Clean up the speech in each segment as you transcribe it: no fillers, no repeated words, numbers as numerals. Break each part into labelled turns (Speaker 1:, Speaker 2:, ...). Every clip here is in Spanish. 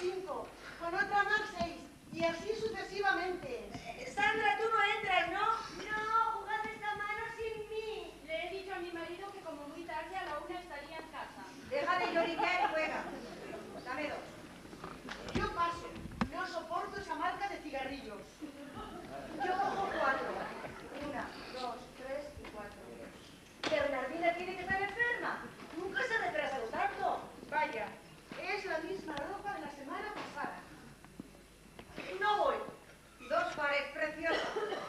Speaker 1: 5, con otra más 6, y así sucesivamente.
Speaker 2: Sandra, tú no entras, ¿no? No, jugad esta mano sin mí.
Speaker 3: Le he dicho a mi marido que como muy tarde a la 1 estaría en casa.
Speaker 2: Deja de lloriquear y juega. Dame 2.
Speaker 1: Yo paso, no soporto esa marca de cigarrillos.
Speaker 2: Yo cojo 4. 1, 2, 3 y 4. Bernardina tiene que estar enferma. Nunca se ha retrasado tanto.
Speaker 1: Vaya, es la misma ropa de la semana pasada.
Speaker 2: No voy. 2 pares preciosos.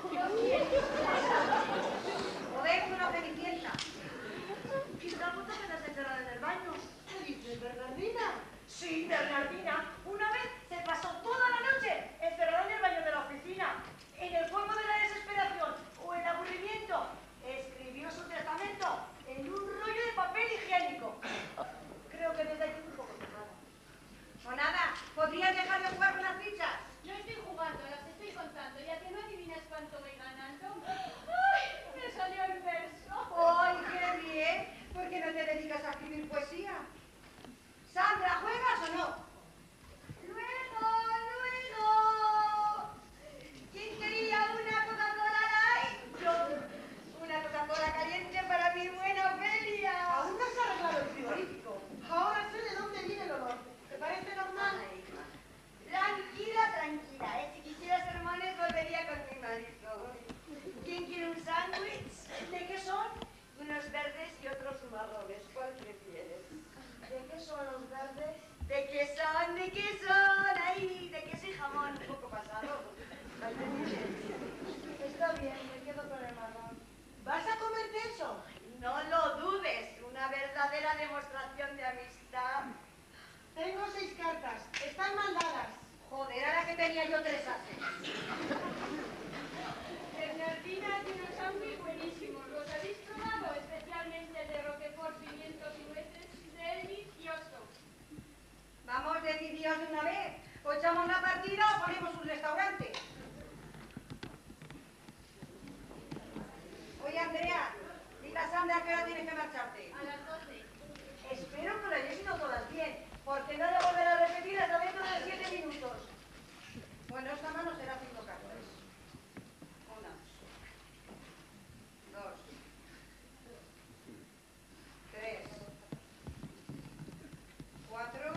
Speaker 2: Joder, una cenicienta. ¿Qué está puta que estás encerrada en el baño?
Speaker 1: ¿Qué dices, Bernardina?
Speaker 2: Sí, Bernardina. Una vez se pasó toda la noche encerrada en el baño de la oficina. En el fuego de la desesperación o el aburrimiento, escribió su testamento en un rollo de papel higiénico. Creo que desde aquí un poco tocado. O nada, ¿podrías dejar de jugar con las fichas?
Speaker 3: No estoy jugando, las estoy contando. ¿Y a que no adivinas cuánto voy ganando? ¡Ay! Me salió el verso.
Speaker 2: ¡Ay, qué bien! ¿Por qué no te dedicas a escribir poesía? Sandra, ¿juegas o no? ¡Luego! ¿Quién quería una Coca-Cola Light? Yo. Una Coca-Cola caliente para mi buena Ofelia.
Speaker 1: Aún no se ha arreglado el frigorífico. Ahora sé de dónde viene el olor. ¿Te parece normal?
Speaker 2: Tranquila, ¿eh? Si quisiera sermones volvería con mi marido. ¿Quién quiere un sándwich? ¿De qué son? Unos verdes y otros marrones. ¿Cuál prefieres? ¿De qué son los verdes? ¿De qué son? ¿De qué son? ¡Ay! ¿De queso y jamón? Un poco pasado. Está bien, me quedo con el marrón.
Speaker 1: ¿Vas a comerte eso?
Speaker 2: No lo dudes, una verdadera demostración de amistad.
Speaker 1: Tengo 6 cartas. Están mal dadas.
Speaker 2: Joder, ahora que tenía yo 3 haces.
Speaker 3: Bernardina tiene un sándwich buenísimo. ¿Los habéis probado? Especialmente el de Roquefort, pimientos y nueces, de Elvis y Osto.
Speaker 2: Vamos decididos de una vez. O echamos la partida o ponemos un restaurante. Oye, Andrea, dile a Sandra que ahora tienes que marcharte.
Speaker 3: A las 12.
Speaker 2: Espero que lo hayáis ido todas bien, porque no lo volveré a repetir hasta dentro de 7 minutos. Bueno, esta mano será 5 cartas. 1, 2, 3, 4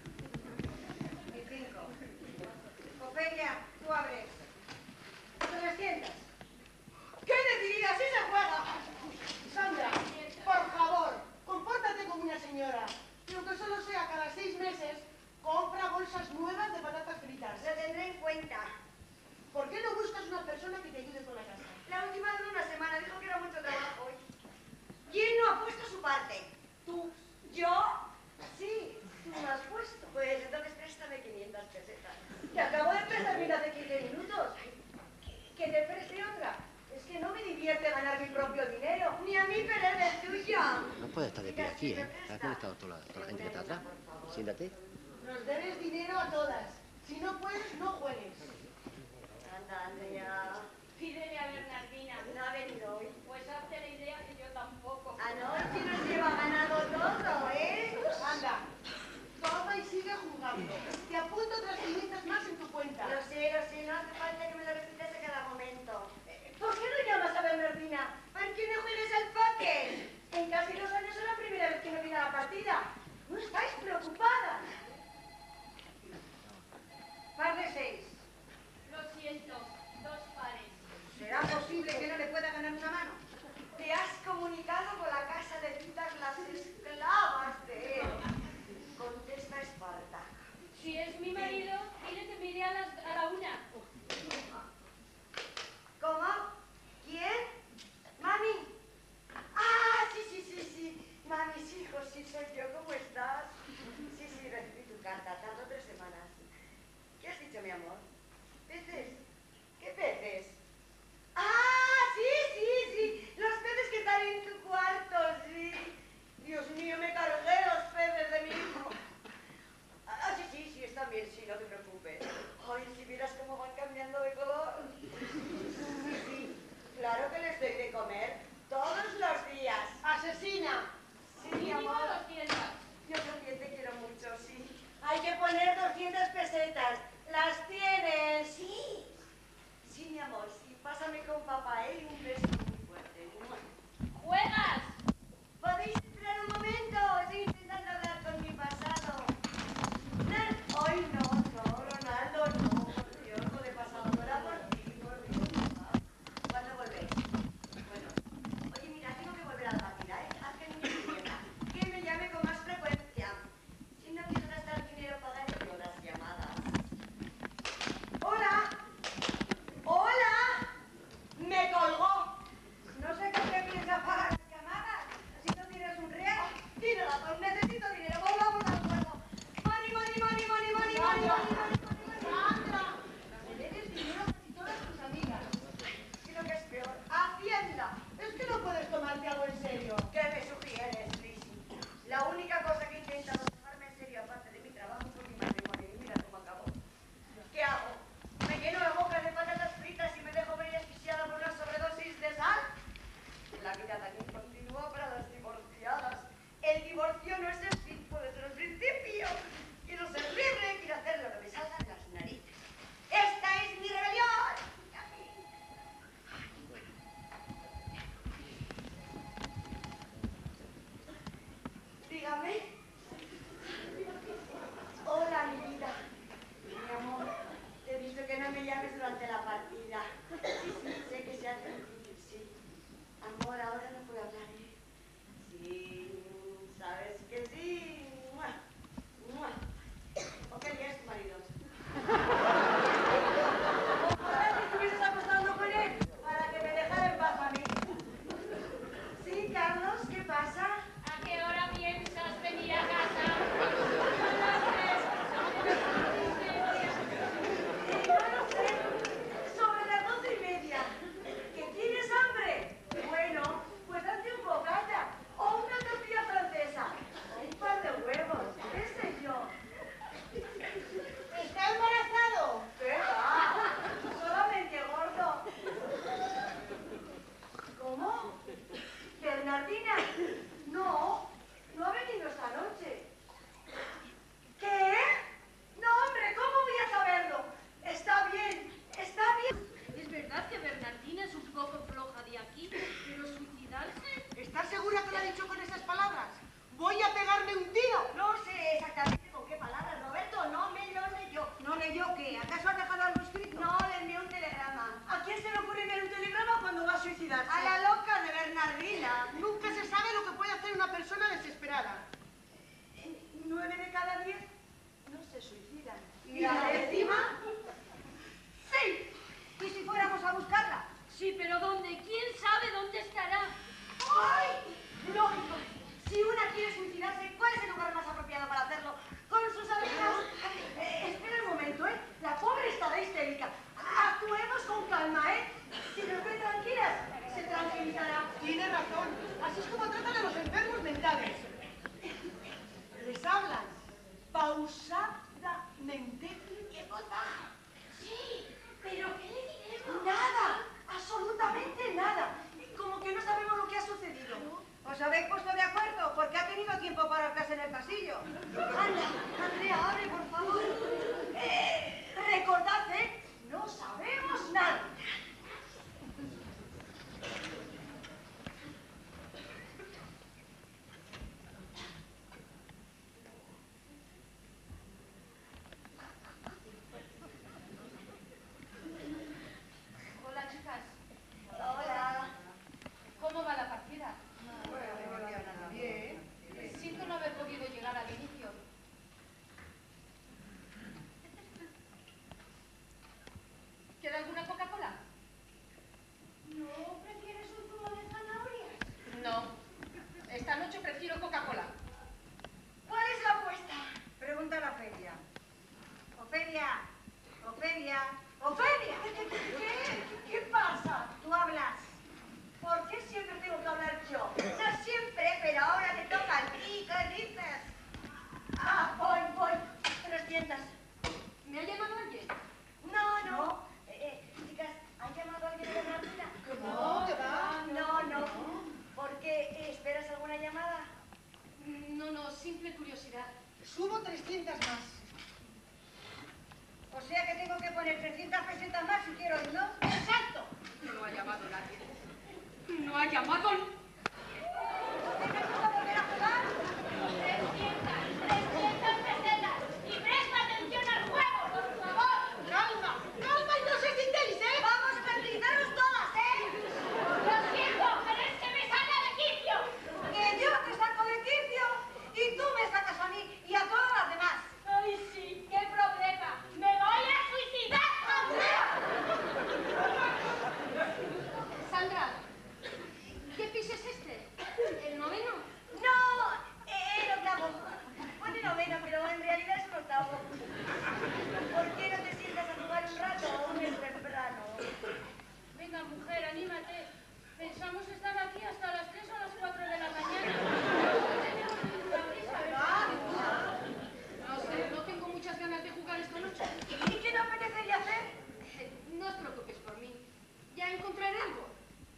Speaker 2: y 5. Ofelia, tú abres. ¿No te sientas?
Speaker 1: ¡Qué decidida! ¡Así se juega! Sandra, por favor, compórtate como una señora. Y aunque solo sea cada 6 meses, compra bolsas nuevas de patatas fritas.
Speaker 2: Lo tendré en cuenta.
Speaker 1: ¿Por qué no buscas una persona que te ayude con la casa?
Speaker 2: La última duró una semana, dijo que era mucho trabajo. ¿Quién no ha puesto su parte?
Speaker 1: Tú.
Speaker 2: ¿Yo? Sí, tú me has puesto. Pues entonces préstame 500 pesetas. Te acabo de prestar 1000 hace 15 minutos. ¿Que te preste otra? Es que no me divierte ganar mi propio dinero, ni a mí perder el tuyo.
Speaker 4: No puedes estar de pie aquí, ¿eh? ¿Has conectado toda la gente que está atrás? Siéntate.
Speaker 1: Nos debes dinero a todas. Si no puedes, no juegues.
Speaker 2: Anda, Andrea.
Speaker 3: Pídele a Bernardina.
Speaker 2: No ha venido hoy.
Speaker 3: Pues hazte la idea que yo tampoco.
Speaker 2: Ah, no, es que nos lleva ganado todo, ¿eh?
Speaker 1: Anda, toma y sigue jugando. Te apunto otras 500 más en tu cuenta.
Speaker 2: Lo sé, no hace falta que me lo repitas a cada momento. ¿Por qué no llamas a Bernardina? ¿Para que me juegues al póker? En casi 2 años es la primera vez que me viene a la partida. ¿No estáis preocupada? Par de 6.
Speaker 3: Lo siento, 2 pares.
Speaker 2: ¿Será posible que no le pueda ganar una mano? Te has comunicado con la casa de citas las esclavas de él. Contesta Esparta.
Speaker 3: Si es mi marido, dile que me iré a la 1.
Speaker 2: ¿Cómo? ¿Quién? ¿Mami? Ah, sí. Mami, sí, hijo, sí soy yo. ¿Cómo estás? Sí, Abrazame con papá, ¿eh? Un beso muy fuerte.
Speaker 3: ¡Juegas!
Speaker 2: ¿Podéis esperar un momento? Estoy intentando hablar con mi pasado. Hoy no, Ronaldo, no. Por Dios, lo de pasado no era por ti, por Dios. ¿Cuándo volvéis? Bueno, oye, mira, tengo que volver a la partida, ¿eh? Haz que no me entienda. Que me llame con más frecuencia. Si no quiero gastar dinero, pagaré yo las llamadas. ¡Hola! ¡Hola! ¡Me colgó! No sé con qué piensa pagar las llamadas. Así no tienes un real. Tiene razón, necesito dinero. Volvamos al juego. Money, money, money, money, money, money, money,
Speaker 1: ¡Sandra! Le debes dinero a casi todas tus amigas.
Speaker 2: Y lo que es peor, Hacienda.
Speaker 1: Es que no puedes tomarte algo en serio.
Speaker 2: ¿Qué me sugieres, Lizzy? La única cosa que he intentado tomarme en serio, aparte de mi trabajo, fue mi matrimonio. Y mira cómo acabó. ¿Qué hago? ¿Me lleno la boca de patatas fritas y me dejo venir asfixiada por una sobredosis de sal? La vida también continúa para las divorciadas. El divorcio no es el fin, puede ser el principio. Quiero ser libre, quiero hacer lo que me salga de las narices. ¡Esta es mi rebelión! Dígame. Hola, mi vida. Mi amor, te he dicho que no me llames durante la partida. Sí, sí, sé que se hace difícil, sí. Amor, ahora no puedo hablar, ¿eh? Sí, sabes que sí. ¡Mua! ¡Mua! Ofelia es tu marido. Ojalá que estuvieses acostando con él para que me dejara en paz a mí. Sí, Carlos, ¿qué pasa?
Speaker 3: ¿A qué hora piensas venir a casa?
Speaker 2: No lo sé. Sobre las 12:30. ¿Que tienes hambre? Bueno, pues hazte un bocata o una tortilla francesa o un par de huevos, qué sé yo.
Speaker 1: ¿Está embarazado?
Speaker 2: ¿Qué va? Solamente gordo. ¿Cómo? ¿Bernardina? No, no ha venido esta noche. ¿Qué? No, hombre, ¿cómo voy a saberlo? Está bien, está bien.
Speaker 3: Es verdad que Bernardina es un poco floja de aquí, pero suicidarse...
Speaker 1: ¿Estás segura que lo ha dicho con esas palabras? Voy a pegarme un tiro.
Speaker 2: No sé exactamente con qué palabras, Roberto, no me lo leyó.
Speaker 1: ¿No leyó qué? ¿Acaso has dejado algo escrito?
Speaker 2: No, le envié un telegrama.
Speaker 1: ¿A quién se le ocurre enviar un telegrama cuando va a suicidarse?
Speaker 2: A la loca de Bernardina.
Speaker 1: Nunca se sabe lo que puede hacer una persona desesperada.
Speaker 2: 9 de cada 10 no se suicidan. ¿Y la décima? Sí.
Speaker 1: ¿Y si fuéramos a buscarla?
Speaker 3: Sí, pero ¿dónde? ¿Quién sabe dónde estará?
Speaker 2: ¡Ay! Lógico. Si una quiere suicidarse, ¿cuál es el lugar más apropiado para hacerlo? Con sus amigas. Espera un momento, ¿eh? La pobre estará histérica. Actuemos con calma, ¿eh? Si nos ve tranquilas, se tranquilizará.
Speaker 1: Tiene razón. Así es como tratan a los enfermos mentales. Les hablan pausadamente y en voz baja.
Speaker 2: Sí, pero ¿qué le diremos? Nada, absolutamente nada. Como que no sabemos lo que ha sucedido.
Speaker 1: ¿Os habéis puesto de acuerdo? Porque ha tenido tiempo para estarse en el pasillo.
Speaker 2: Anda, Andrea, abre, por favor. Recordad, ¿eh? No sabemos nada.
Speaker 3: Hola, chicas.
Speaker 2: Hola.
Speaker 3: ¿Cómo va la partida?
Speaker 1: Bien.
Speaker 3: Siento no haber podido llegar al inicio. ¿Queda alguna Coca-Cola?
Speaker 2: ¿No prefieres un zumo de zanahorias?
Speaker 3: No. Esta noche prefiero Coca-Cola.
Speaker 2: ¿Cuál es la apuesta?
Speaker 1: Pregunta a la Ofelia. Ofelia. Ofelia.
Speaker 2: ¡Ofelia! ¿Qué pasa?
Speaker 1: Tú hablas.
Speaker 2: ¿Por qué siempre tengo que hablar yo? No siempre, pero ahora te toca a ti. ¿Qué dices? Ah, voy. 300.
Speaker 3: ¿Me ha llamado alguien?
Speaker 2: No. Chicas, ¿han llamado a alguien de Bernardina?
Speaker 1: No, ¿qué va?
Speaker 2: No. ¿Por qué? ¿Esperas alguna llamada?
Speaker 3: No, simple curiosidad.
Speaker 1: Subo 300 más.
Speaker 2: O sea que tengo que poner 300 pesetas más si quiero ir, ¿no?
Speaker 1: ¡Exacto!
Speaker 2: No
Speaker 3: ha llamado nadie. No ha llamado...
Speaker 2: ¿Qué te gusta volver a jugar?
Speaker 3: 300 pesetas. Y presta atención al juego, por favor.
Speaker 1: Calma, calma y no se sintéis, ¿eh?
Speaker 2: Vamos a tranquilizarnos todas, ¿eh?
Speaker 3: Lo siento, pero es que me saca de quicio.
Speaker 2: Que yo te saco de quicio y tú me sacas a mí y a todas las demás.
Speaker 3: Ay, sí, qué problema. Me voy a suicidar.
Speaker 5: Sandra, ¿qué piso es este? ¿El noveno?
Speaker 2: No, el octavo. Pone noveno, pero en realidad es un octavo. ¿Por qué no te sientas a jugar un rato? Aún es temprano.
Speaker 3: Venga, mujer, anímate. Pensamos estar aquí hasta las 3 o las 4 de la mañana. Tenemos prisa, ¿verdad? No sé, no tengo muchas ganas de jugar esta noche.
Speaker 2: ¿Y qué te apetecería hacer?
Speaker 5: No os preocupes por mí. Ya encontraré algo.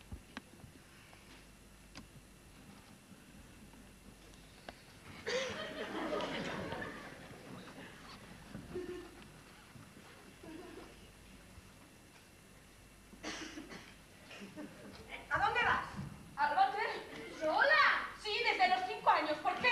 Speaker 2: ¿A dónde vas?
Speaker 3: ¿Al váter? ¿Sola? Sí, desde los 5 años. ¿Por qué?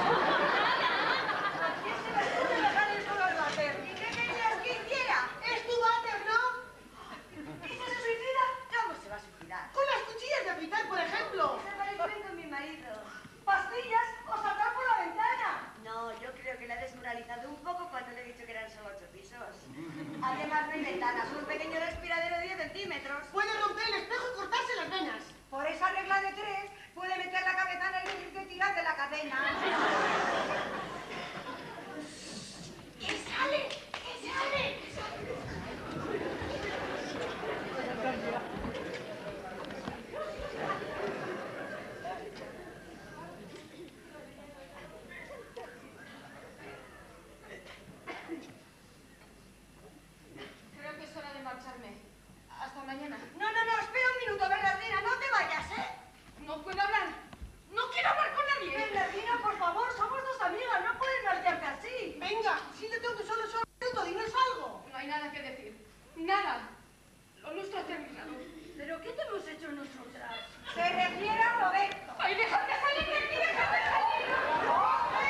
Speaker 2: ¿A quién se le ocurre dejar el solo al váter? ¿Y qué querías que hiciera?
Speaker 1: Es tu váter, ¿no?
Speaker 2: ¿Y si se suicida? ¿Cómo se va a suicidar?
Speaker 1: Con las cuchillas de afeitar, por ejemplo.
Speaker 2: Se parece con mi marido. ¿Pastillas o saltar por la ventana? No, yo creo que la he desmoralizado un poco cuando le he dicho que eran solo 8 pisos. Además no hay ventanas, un pequeño respiradero de 10 centímetros.
Speaker 1: Puede romper el espejo y cortarse las venas.
Speaker 2: Por esa regla de 3, puede meter la cabeza en el límite y tirar de la cadena.
Speaker 3: ¡Que sale! ¡Que sale! Creo que es hora de marcharme. Hasta mañana.
Speaker 2: No, espera un minuto, Bernardina, no te vayas, ¿eh?
Speaker 3: No puedo hablar. No quiero hablar con nadie.
Speaker 2: Bernardina, por favor, somos dos amigas, no puedes marcharte así.
Speaker 1: Venga, si te tengo que solo un minuto, dinos algo.
Speaker 3: No hay nada que decir. Nada. Lo nuestro ha terminado.
Speaker 2: ¿Pero qué te hemos hecho nosotras? Se refiere a Roberto.
Speaker 3: ¡Ay, déjame salir de aquí! ¡Déjame salir!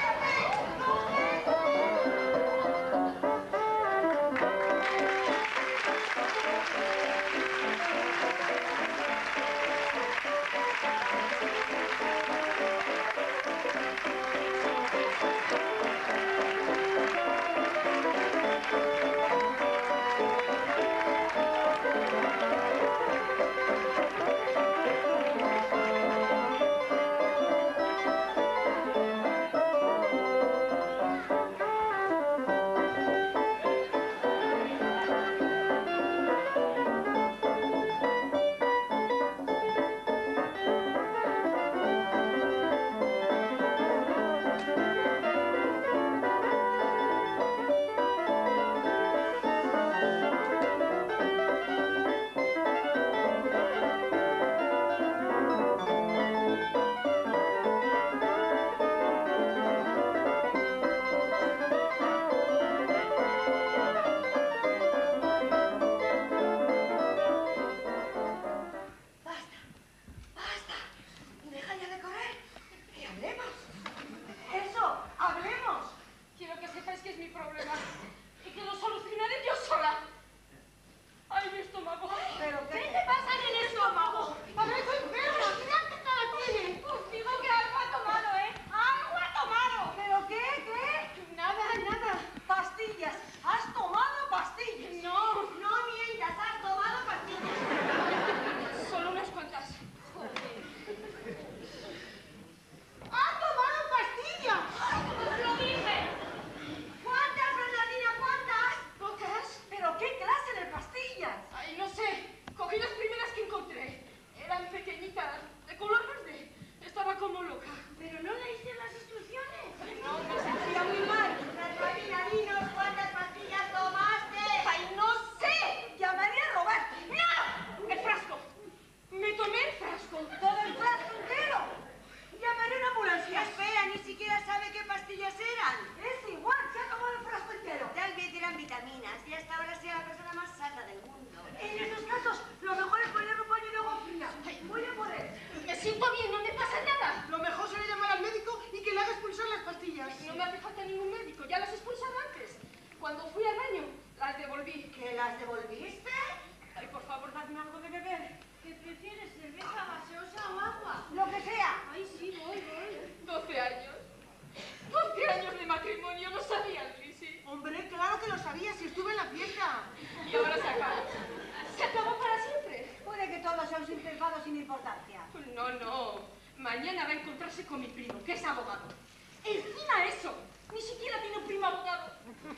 Speaker 5: médico, ya las he expulsado antes. Cuando fui al baño, las devolví.
Speaker 2: ¿Que las devolviste?
Speaker 5: Ay, por favor, dadme algo de beber.
Speaker 3: ¿Qué prefieres, cerveza gaseosa o agua?
Speaker 2: Lo que sea.
Speaker 3: Ay, sí, voy.
Speaker 5: 12 años. 12 años de matrimonio, ¿no sabían, Lizzie?
Speaker 1: Hombre, claro que lo sabía, si estuve en la fiesta.
Speaker 5: Y ahora se acabó. Se acabó para siempre.
Speaker 2: Puede que todo sea un simple enfado sin importancia.
Speaker 5: No, no. Mañana va a encontrarse con mi primo, que es abogado. Encima eso. Ni siquiera tiene un primo abogado.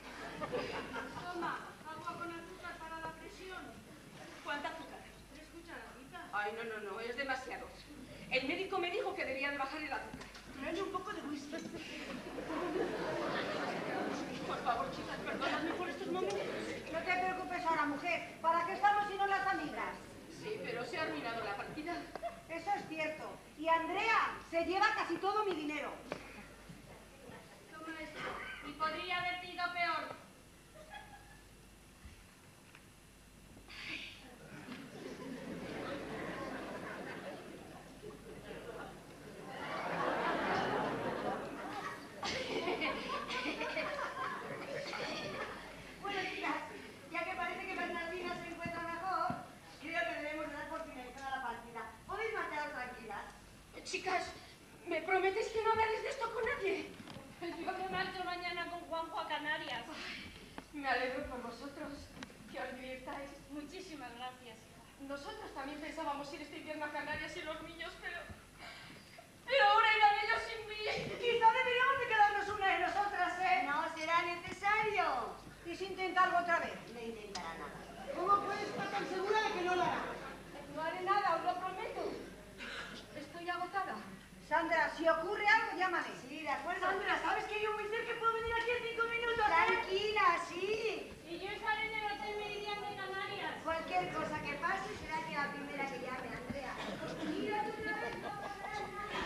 Speaker 3: Toma, agua con azúcar para la presión.
Speaker 5: ¿Cuánta azúcar?
Speaker 3: 3 cucharaditas.
Speaker 5: Ay, no, es demasiado. El médico me dijo que debía de bajar el azúcar.
Speaker 1: Tráeme un poco de whisky.
Speaker 5: Por favor, chicas, perdóname por estos momentos.
Speaker 2: No te preocupes ahora, mujer. ¿Para qué estamos si no las amigas?
Speaker 5: Sí, pero se ha arruinado la partida.
Speaker 2: Eso es cierto. Y Andrea se lleva casi todo mi dinero.
Speaker 3: Toma esto. Y podría haberte ido peor.
Speaker 2: Bueno, chicas, ya que parece que Bernardina se encuentra mejor, creo que debemos dar por finalizada la partida. ¿Podéis marcharos tranquilas?
Speaker 5: Chicas, ¿me prometéis que no hablaréis de esto con nadie?
Speaker 3: Yo me marcho mañana con Juanjo a Canarias.
Speaker 5: Me alegro por vosotros. Que os divirtáis.
Speaker 3: Muchísimas gracias, hija.
Speaker 5: Nosotros también pensábamos ir este invierno a Canarias y los niños, pero ahora irán ellos sin mí.
Speaker 2: Quizá deberíamos de quedarnos una de nosotras, ¿eh? No será necesario. ¿Y si intenta algo otra vez? No intentará nada.
Speaker 1: ¿Cómo puedes estar tan segura de que no lo hará?
Speaker 5: No haré nada, os lo prometo. Estoy agotada.
Speaker 2: Sandra, si ocurre algo, llámame. Sí, de acuerdo.
Speaker 5: Sandra, ¿sabes que yo muy cerca puedo venir aquí en 5 minutos?
Speaker 2: Tranquila, sí.
Speaker 3: Y yo estaré en el Hotel Meridian de Canarias.
Speaker 2: Cualquier cosa que pase será que la primera que llame, Andrea. Mira tú una vez, no pasará nada.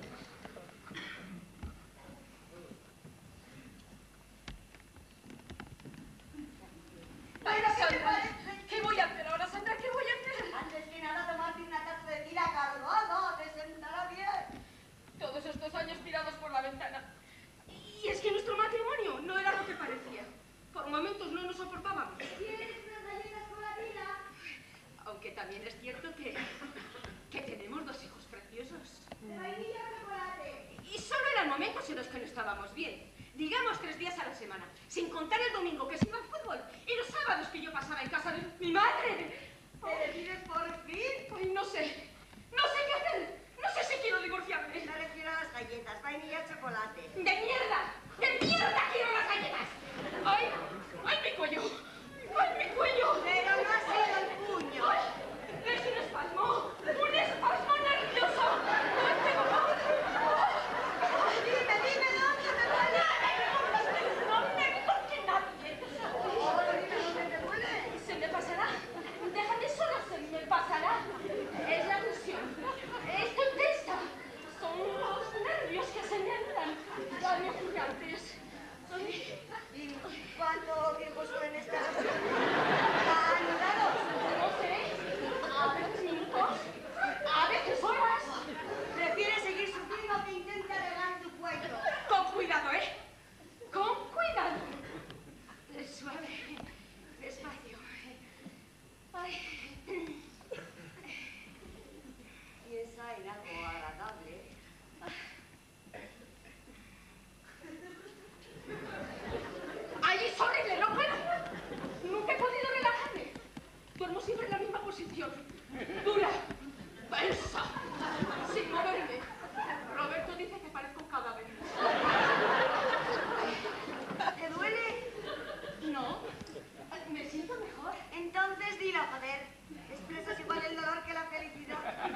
Speaker 5: Ay, Sandra, ¿qué voy a hacer ahora, Sandra? ¿Qué voy a hacer?
Speaker 2: Antes que nada, tomarte una taza de tila cargado, te sentará bien.
Speaker 5: Todos estos años tirados por la ventana. Y es que nuestro matrimonio no era lo que parecía. Por momentos no nos soportábamos.
Speaker 2: ¿Quieres unas galletas con la tila?
Speaker 5: Aunque también es cierto que tenemos 2 hijos preciosos.
Speaker 2: De vainilla o chocolate.
Speaker 5: Y solo eran momentos en los que no estábamos bien. Digamos 3 días a la semana, sin contar el domingo que se iba al fútbol y los sábados que yo pasaba en casa de mi madre.
Speaker 2: ¿Te decides por fin?
Speaker 5: Ay, no sé qué hacer. No sé si quiero divorciarme.
Speaker 2: Me refiero a las galletas, vainilla o chocolate.
Speaker 5: ¡De mierda! ¡Quiero las galletas! ¡Ay, mi cuello! ¡Ay, mi cuello!
Speaker 2: Pero no ha sido el puño.
Speaker 5: ¡Ay! ¡Es un espasmo nervioso! ¡Ay, tengo dolor!
Speaker 2: Dime, ¿dónde te duele?
Speaker 5: No me toque nadie.
Speaker 2: Oh, dime, ¿dónde te duele?
Speaker 5: Se me pasará. Déjame solo, se me pasará. Es la tensión. Estoy tensa. Son los nervios que se me andan. Dame gigantes.
Speaker 2: ¿Y cuánto tiempo suelen estar anulados?
Speaker 5: No sé. A veces minutos. A veces horas.
Speaker 2: ¿Prefieres seguir sufriendo o que intente arreglar tu cuello?
Speaker 5: Con cuidado, ¿eh? Con cuidado. Suave. Despacio. Ay.
Speaker 2: Piensa en algo agradable.
Speaker 5: ¡Ay, es horrible! ¡No puedo! Nunca he podido relajarme. Duermo siempre en la misma posición. Dura. Tensa. Sin moverme. Roberto dice que parezco un cadáver.
Speaker 2: ¿Te duele?
Speaker 5: No. Me siento mejor.
Speaker 2: Entonces dilo, joder. Expresas igual el dolor que la felicidad.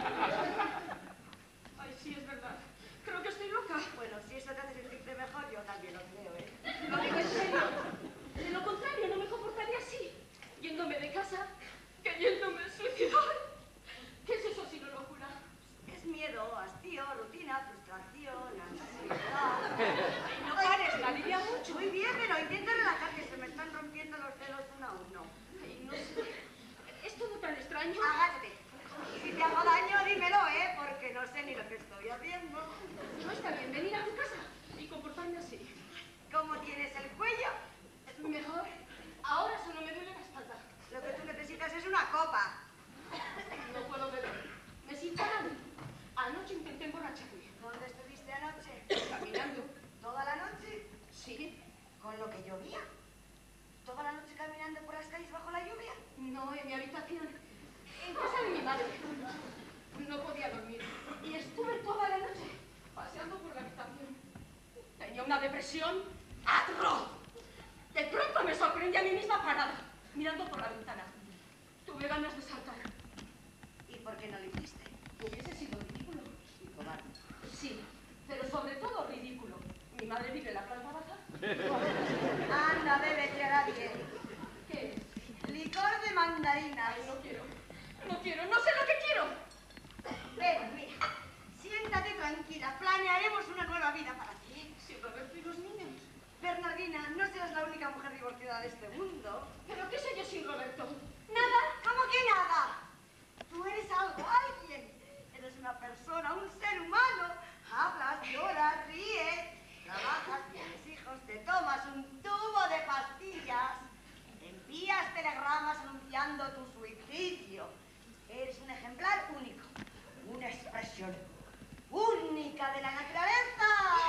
Speaker 5: Ay, sí, es verdad. Creo que estoy loca.
Speaker 2: Bueno, si eso te hace sentirte mejor, yo también lo creo, ¿eh?
Speaker 5: Lo digo en serio. De lo contrario, no me comportaría así. Yéndome de casa, queriéndome suicidar. ¿Qué es eso sino locura?
Speaker 2: Es miedo, hastío, rutina, frustración, ansiedad.
Speaker 5: Ay, no pares, la lidia mucho.
Speaker 2: Muy bien, pero intenta relajarte, se me están rompiendo los dedos uno a uno.
Speaker 5: Ay, no sé. ¿Es todo tan extraño?
Speaker 2: Agáchate. Si te hago daño, dímelo, ¿eh? Porque no sé ni lo que estoy haciendo.
Speaker 5: No está bien venir a tu casa y comportarme así.
Speaker 2: ¿Cómo tienes con lo que llovía. ¿Toda la noche caminando por las calles bajo la lluvia?
Speaker 5: No, en mi habitación. En casa de mi madre. No podía dormir. Y estuve toda la noche paseando por la habitación. Tenía una depresión atroz. De pronto me sorprendí a mí misma parada, mirando por la ventana. Tuve ganas de saltar.
Speaker 2: ¿Y por qué no lo hiciste?
Speaker 5: Hubiese sido ridículo.
Speaker 2: Y cobarde.
Speaker 5: Sí, pero sobre todo ridículo. Mi madre vive en la planta baja.
Speaker 2: Anda, bébete a nadie.
Speaker 5: ¿Qué es?
Speaker 2: Licor de mandarinas.
Speaker 5: Ay, no quiero. No quiero, no sé lo que quiero.
Speaker 2: Ven, mira, siéntate tranquila, planearemos una nueva vida para ti.
Speaker 5: Si Roberto y los niños.
Speaker 2: Bernardina, no seas la única mujer divorciada de este mundo.
Speaker 5: ¿Pero qué sé yo sin Roberto?
Speaker 2: ¿Nada? ¿Cómo que nada? Tú eres algo, alguien. Eres una persona, un ser humano. Hablas, lloras, ríes, trabajas, tienes hijos, te tomas un tubo de pastillas, envías telegramas anunciando tu suicidio. Eres un ejemplar único, una expresión única de la naturaleza.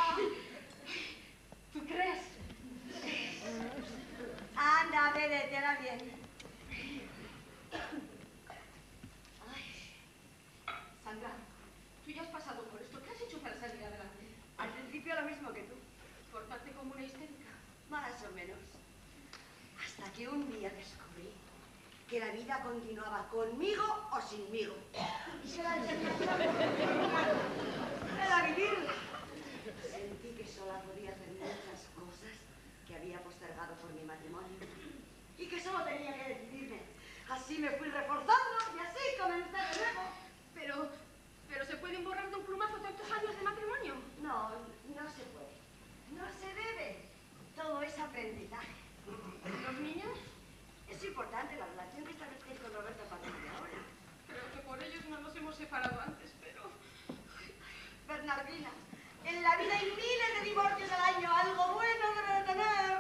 Speaker 5: ¿Tú crees?
Speaker 2: Anda, bébete, ahora bien. Ay.
Speaker 5: Sandra, tú ya has pasado por esto. ¿Qué has hecho para salir adelante?
Speaker 2: Al principio lo mismo que tú,
Speaker 5: ¿Portarte como una histérica?
Speaker 2: más o menos. Hasta que un día descubrí que la vida continuaba conmigo o sinmigo. Y que la alternativa era vivirla. Sentí que sola podía hacer muchas cosas que había postergado por mi matrimonio. Y que solo tenía que decidirme. Así me fui reforzando y así comencé de nuevo.
Speaker 5: Pero ¿se pueden borrar de un plumazo tantos años de matrimonio?
Speaker 2: No, no se puede. No se debe. Todo es aprendizaje.
Speaker 5: ¿Los niños?
Speaker 2: Es importante la relación que estableces con Roberto a partir de ahora.
Speaker 5: Creo que por ellos no nos hemos separado antes, pero...
Speaker 2: Bernardina, en la vida hay miles de divorcios al año. Algo bueno debe tener.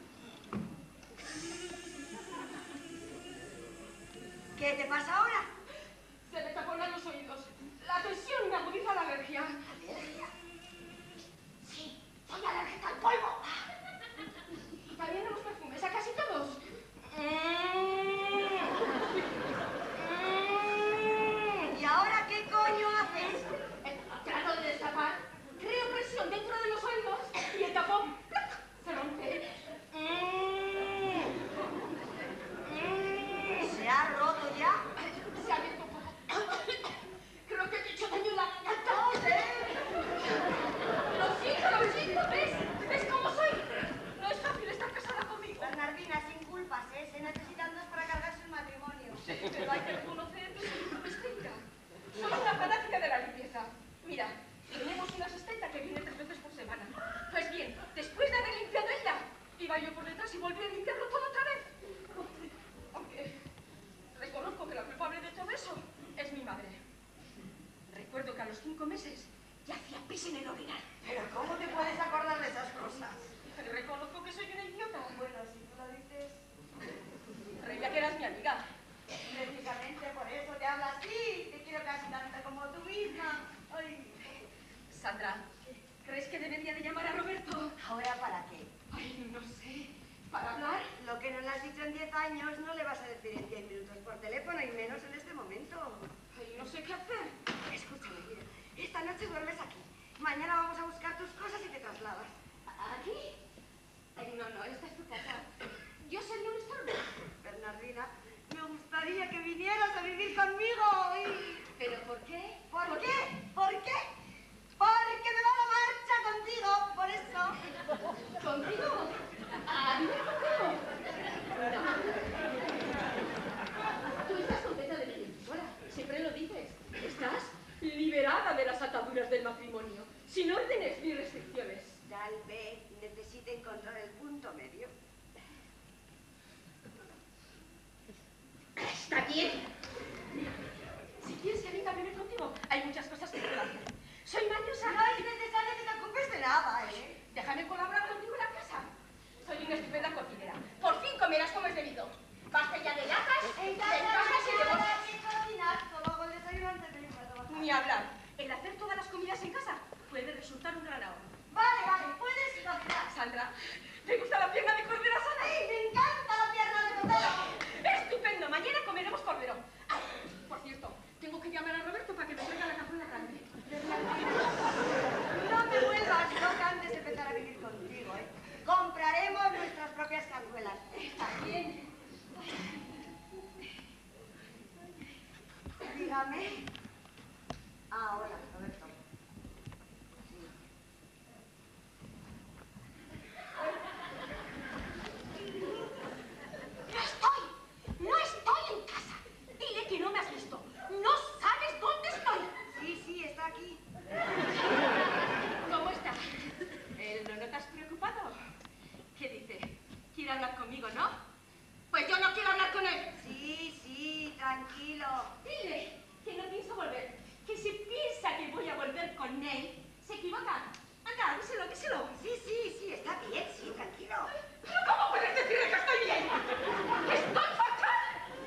Speaker 2: ¿Qué te pasa ahora?
Speaker 5: Se me taponan los oídos. La tensión me agudiza la alergia.
Speaker 2: ¿Alergia? Sí, soy alérgica al polvo.
Speaker 5: Y también a los perfumes, a casi todos.
Speaker 2: ¿Y ahora qué coño haces?
Speaker 5: Trato de destapar, creo presión dentro de los oídos y el tapón se rompe.
Speaker 2: ¿Se ha roto ya?
Speaker 5: Se ha abierto un poco. Creo que te he hecho daño en la garganta. Lo siento, ¿ves cómo soy? No es fácil estar casada conmigo.
Speaker 2: Bernardina, sin culpas, ¿eh? Se necesitan dos para cargarse un matrimonio.
Speaker 5: Pero hay que reconocer que soy una estética. Soy una fanática de la limpieza. Mira, tenemos una asistenta que viene 3 veces por semana. Pues bien, después de haber limpiado ella, iba yo por detrás y volví a limpiarlo todo otra vez. Aunque reconozco que la culpable de todo eso es mi madre. Recuerdo que a los 5 meses ya hacía pis en el orinal.
Speaker 2: ¿Pero cómo te puedes acordar de esas cosas?
Speaker 5: Reconozco que soy una idiota.
Speaker 2: Bueno, si tú lo dices...
Speaker 5: Creía que eras mi amiga.
Speaker 2: Precisamente por eso te hablo así. Te quiero casi tanto como tú misma. Ay.
Speaker 5: Sandra, ¿crees que debería de llamar a Roberto?
Speaker 2: ¿Ahora para qué?
Speaker 5: Ay, no sé. ¿Para hablar?
Speaker 2: Lo que no le has dicho en 10 años no le vas a decir en 10 minutos por teléfono y menos en este momento.
Speaker 5: Ay, no sé qué hacer.
Speaker 2: Escúchame, mira. Esta noche duermes aquí. Mañana vamos a buscar tus cosas y te trasladas.
Speaker 5: ¿Aquí? Ay, no, esta es tu casa. Yo sería un estorbo.
Speaker 2: Bernardina, me gustaría que vinieras a vivir conmigo.
Speaker 5: ¿Pero por qué?
Speaker 2: ¿Por qué? ¿Por qué? Porque me va la marcha contigo, por eso.
Speaker 5: ¿Contigo? ¿A vivir contigo? No. Tú estás contenta de vivir sola. Siempre lo dices. Estás liberada de las ataduras del matrimonio, sin órdenes ni restricciones.
Speaker 2: Tal vez necesites Dígame. Ah, hola, Roberto. Sí. No estoy en casa. Dile que no me has visto. No sabes dónde estoy. Sí, sí, está aquí. ¿Cómo está? ¿No notas preocupado? ¿Qué dice? ¿Quiere hablar conmigo, no? Pues yo no quiero hablar con él. Sí, sí, tranquilo. Dile que no pienso volver. Que si piensa que voy a volver con él, se equivoca. Anda, díselo, díselo. Sí, sí, sí, está bien, sí, tranquilo. ¿Pero cómo puedes decirle que estoy bien? ¡Que estoy fatal!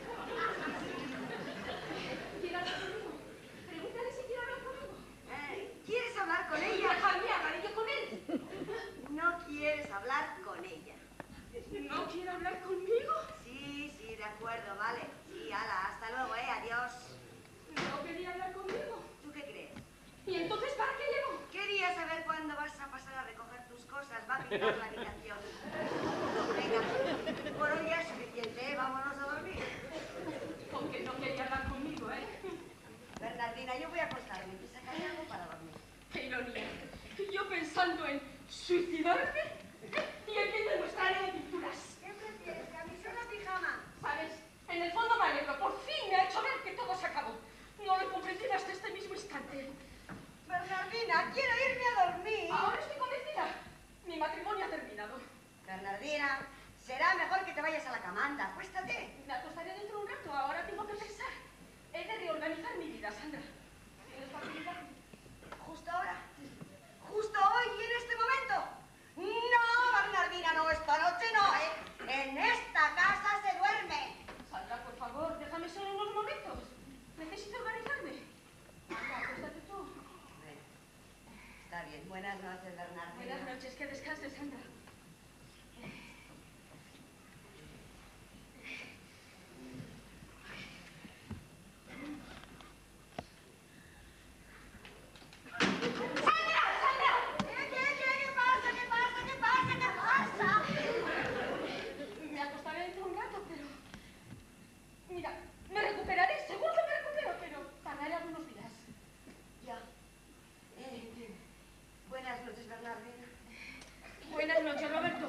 Speaker 2: ¿Quiere hablar conmigo? Pregúntale si quiere hablar conmigo. ¿Quieres hablar con ella? Déjame hablar yo con él. No quieres hablar con ella. ¿No quiere hablar conmigo? Sí, sí, de acuerdo, vale. Sí, ala, hasta luego, adiós. ¿No quería hablar conmigo? ¿Tú qué crees? ¿Y entonces para qué llego? Quería saber cuándo vas a pasar a recoger tus cosas. Va a pintar la habitación. Venga, por hoy ya es suficiente, ¿eh? Vámonos a dormir. Con que no quería hablar conmigo, ¿eh? Bernardina, yo voy a acostarme. ¿Te sacaré algo para dormir? ¡Qué ironía! Yo pensando en suicidarme y el viendo nuestra área de pinturas. ¿Qué prefieres, camisón o pijama? ¿Sabes? En el fondo me alegro. Por fin me ha hecho ver que todo se acabó. No lo comprendí hasta este mismo instante. Bernardina, quiero irme a dormir. Ahora estoy convencida. Mi matrimonio ha terminado. Bernardina, será mejor que te vayas a la cama. Anda, acuéstate. Me acostaré dentro de un rato. Ahora tengo que pensar. He de reorganizar mi vida, Sandra. ¿Tienes facilidad? ¿Justo ahora? ¿Justo hoy y en este momento? No, Bernardina, no, esta noche no, ¿eh? En esta casa se duerme. Sandra, por favor, déjame solo unos momentos. Necesito organizarme. Anda, acuéstate tú. Bueno, está bien. Buenas noches, Bernardina. Buenas noches, que descanses, Sandra. Mira, me recuperaré, seguro que me recupero, pero tardaré algunos días. Ya. Buenas noches, Bernardina. Buenas noches, Roberto.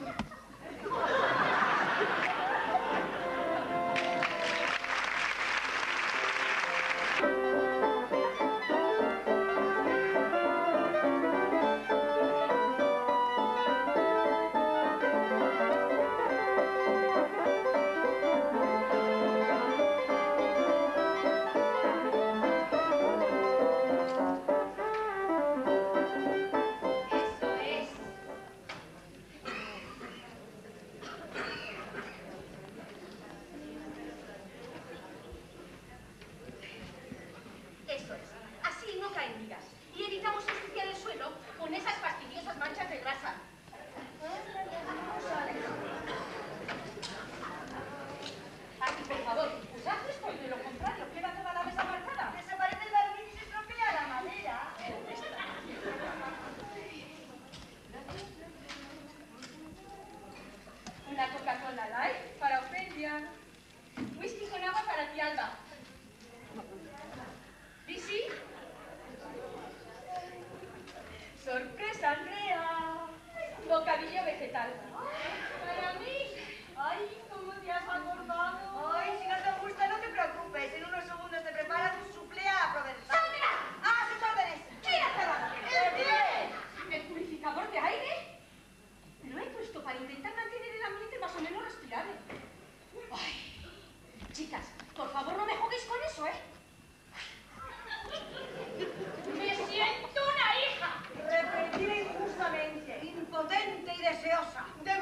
Speaker 2: Eso es. Así no caen migas. Y evitamos ensuciar el suelo con esas fastidiosas manchas de grasa. Aquí, por favor, pues haz esto y de lo contrario, queda toda la mesa marcada. Desaparece el barniz y se estropea la madera. Una Coca-Cola Light para Ofelia. Whisky con agua para ti, Alba. ¿Lizzy? ¡Sorpresa, Andrea! Bocadillo vegetal. ¡Para mí! ¡Ay, cómo te has acordado! Ay, si no te gusta, no te preocupes. En unos segundos te preparas un soufflé a la provenzal. ¡Sandra! ¡Ah, sus órdenes! ¿Quién ha cerrado? ¡El pie! ¿El purificador de aire? Lo he puesto para intentar mantener el ambiente más o menos respirable. Ay, chicas, por favor, no me juguéis con eso, ¿eh? ¡Me siento una hija! Repetida injustamente, impotente y deseosa. De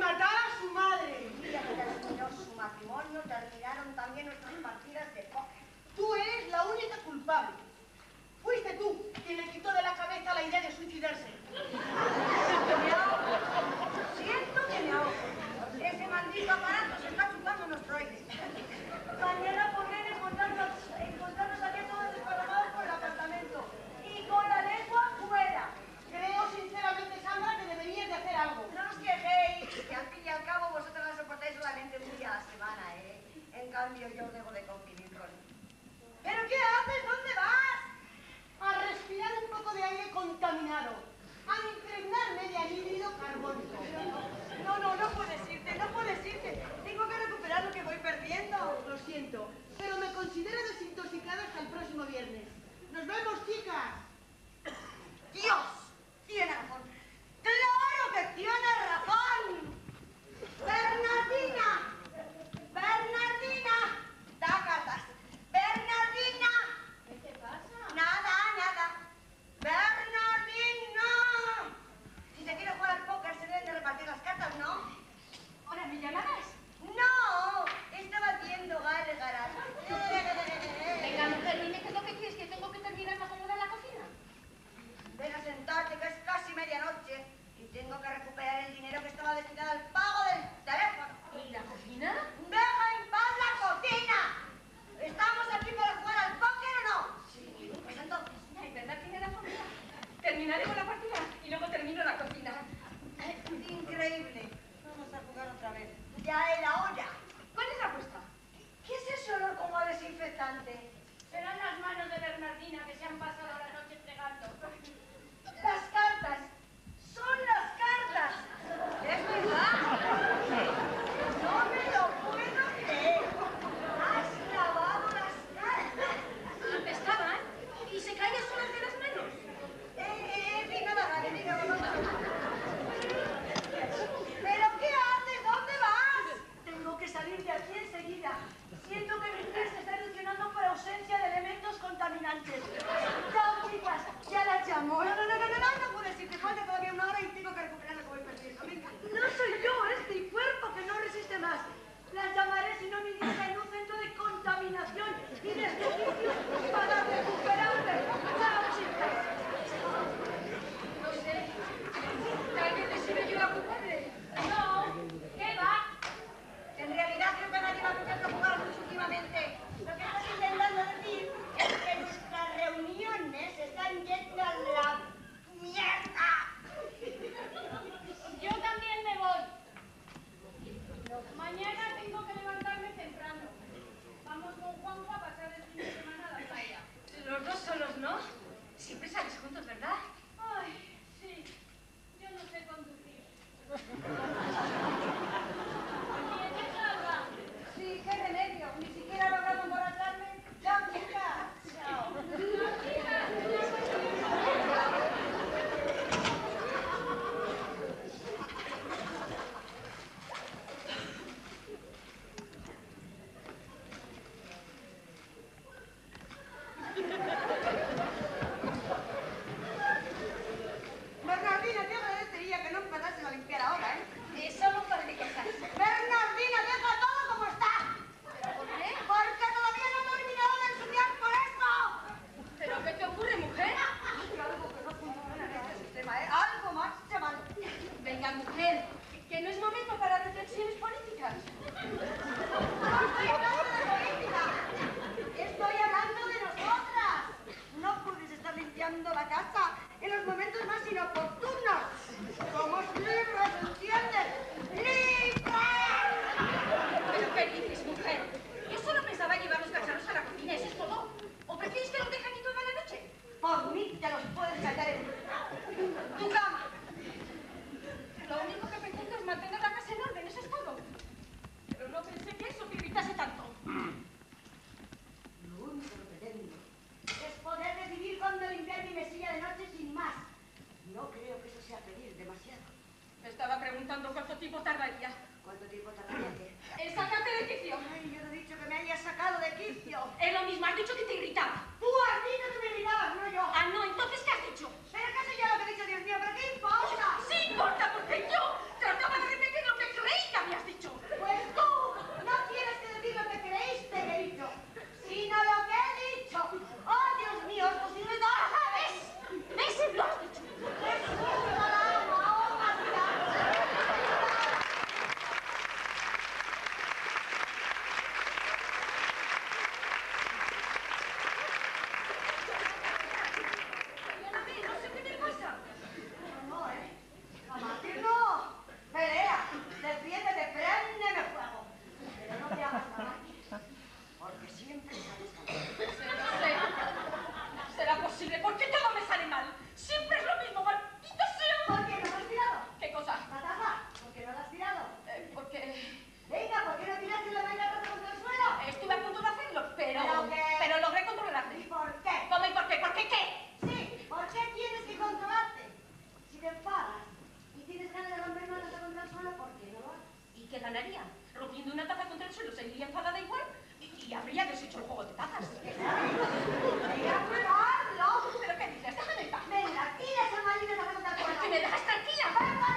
Speaker 5: ¿Qué ganaría? Rompiendo una taza contra el suelo, seguiría enfadada igual y habría deshecho el juego de tazas.
Speaker 2: ¡Voy a probarlo!
Speaker 5: ¿Pero qué dices? Déjame en paz.
Speaker 2: Venga, tira esa maldita taza contra el
Speaker 5: ¿Por
Speaker 2: suelo.
Speaker 5: qué me dejas tranquila?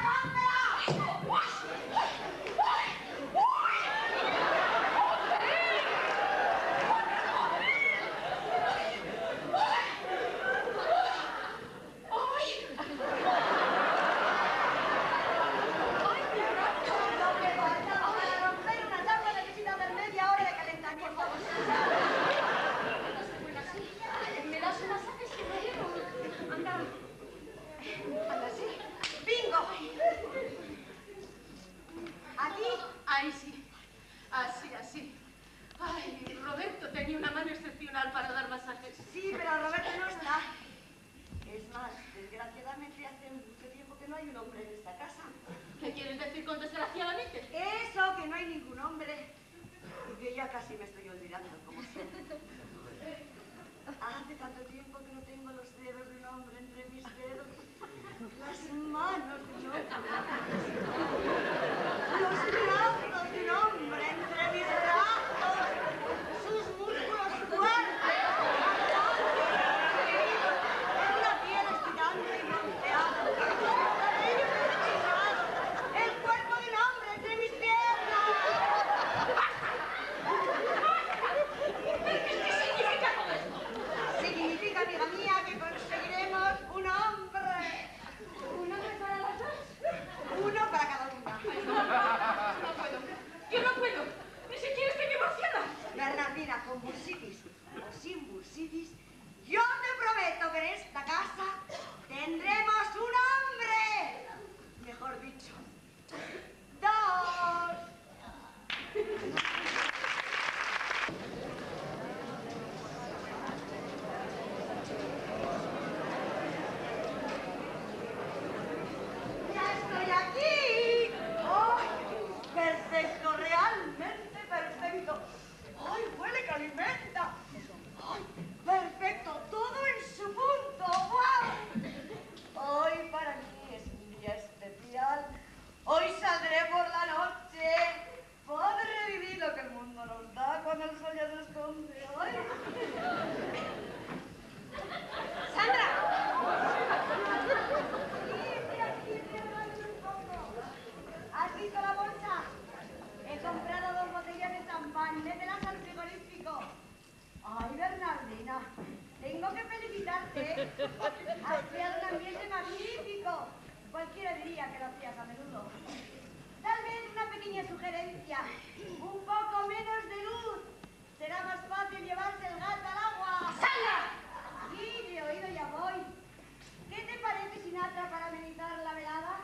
Speaker 5: Ay, sí. Así, así. Ay, Roberto tenía una mano excepcional para dar masajes.
Speaker 2: Sí, pero Roberto no está. Es más, desgraciadamente hace mucho tiempo que no hay un hombre en esta casa.
Speaker 5: ¿Qué quieres decir con desgraciadamente?
Speaker 2: Eso, que no hay ningún hombre. Y que ya casi me estoy olvidando cómo son. Hace tanto tiempo que no tengo los dedos de un hombre entre mis dedos. Las manos de un hombre. Los brazos de un hombre entre mis brazos. Sus músculos fuertes. Una piel estirante y bronceada. Los cabellos enchilados. El cuerpo de un hombre entre mis piernas.
Speaker 5: ¿Qué significa todo esto?
Speaker 2: Significa, amiga mía, que conseguiremos un hombre.
Speaker 5: ¿Un hombre para las dos?
Speaker 2: Uno para cada una.
Speaker 5: Ay, no puedo. Yo no puedo. Ni siquiera estoy divorciada.
Speaker 2: Bernardina, con bursitis o sin bursitis, yo te prometo que en esta casa tendremos un hombre. Mejor dicho, dos. ¡Ya estoy aquí! ¡Ay! ¡Perfecto! ¡Realmente perfecto! ¡Ay, huele que alimenta! ¡Ay, perfecto! ¡Todo en su punto! ¡Guau! Hoy para mí es un día especial. Hoy saldré por la noche. Podré vivir lo que el mundo nos da cuando el sol ya se esconde. ¡Ay! ¡Sandra! ¿Has visto la bolsa? He comprado 2 botellas de champán, mételas al frigorífico. Ay, Bernardina, tengo que felicitarte. Has creado un ambiente magnífico. Cualquiera diría que lo hacías a menudo. Tal vez una pequeña sugerencia. Un poco menos de luz. Será más fácil llevarse el gato al agua.
Speaker 5: ¡Sandra!
Speaker 2: Sí, de oído ya voy. ¿Qué te parece, Sinatra, para amenizar la velada?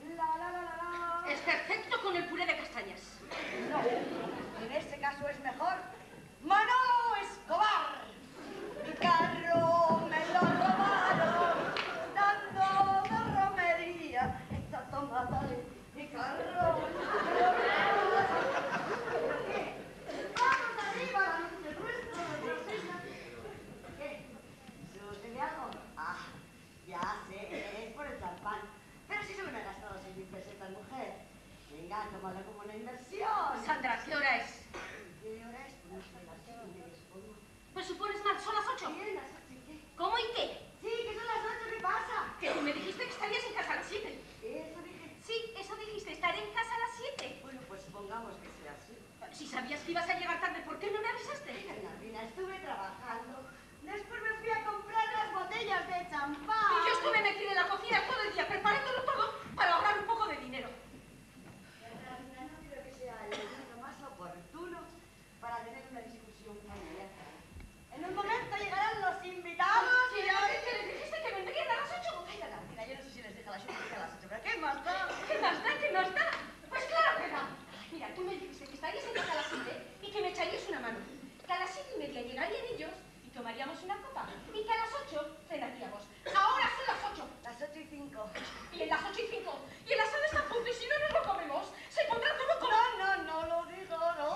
Speaker 2: La.
Speaker 5: Es perfecto con el puré de castañas.
Speaker 2: No, en este caso es mejor Manolo Escobar. Mi carro me lo robaron dando de romería. Esta tomada de mi carro me lo robaron. ¿Qué? ¡Vamos arriba! La noche es nuestra. ¿Qué? ¿Sucede algo? Ah, ya sé, es por el champán. Pero si solo me he gastado 6.000 pesetas, mujer. Venga, tómalo como una inversión.
Speaker 5: Sandra, ¿qué hora es?
Speaker 2: ¿Qué hora es? Pues no sé, las 7:30, supongo.
Speaker 5: Pues supones mal, son las 8.
Speaker 2: Bien, las 8, ¿y qué?
Speaker 5: ¿Cómo y qué?
Speaker 2: Sí, que son las 8, ¿qué pasa?
Speaker 5: Que tú me dijiste que estarías en casa a las 7.
Speaker 2: Eso dije.
Speaker 5: Sí, eso dijiste, estaré en casa a las 7.
Speaker 2: Bueno, pues supongamos que sea así.
Speaker 5: Si sabías que ibas a llegar tarde, ¿por qué no me avisaste?
Speaker 2: Bernardina, estuve trabajando. Después me fui a comprar las botellas de champán.
Speaker 5: Y yo estuve metida en la cocina todo el día preparándolo todo para ahorrar un poco de dinero.
Speaker 2: Bernardina, no creo que sea el momento más oportuno para tener una discusión familiar. En un momento llegarán los invitados y
Speaker 5: ¿Y ahora que les dijiste que vendrían a las 8?
Speaker 2: Ay, Bernardina, yo no sé si les deja a las 8 o a las 8, pero ¿qué más da?
Speaker 5: ¿Qué más da? ¿Qué más da? Pues claro que da. Mira, tú me dijiste que estarías en casa a las 7 y que me echarías una mano. Que a las 7:30 llegarían ellos y tomaríamos una copa. Y que a las 8 cenaríamos. Ahora son las 8.
Speaker 2: Las 8:05.
Speaker 5: Y en las 8:05. Y el asado está a punto y si no nos lo comemos, se pondrá todo como...
Speaker 2: No lo digo, no.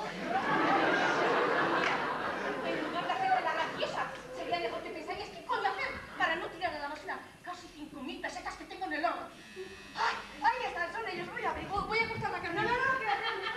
Speaker 5: Mira, en lugar de hacer la graciosa, sería mejor que pensarías qué coño hacer para no tirar a la basura casi 5.000 pesetas que tengo en el horno.
Speaker 2: ¡Ay! Ahí están, son ellos, voy a abrir.
Speaker 5: Voy a cortar la carne.
Speaker 2: No, que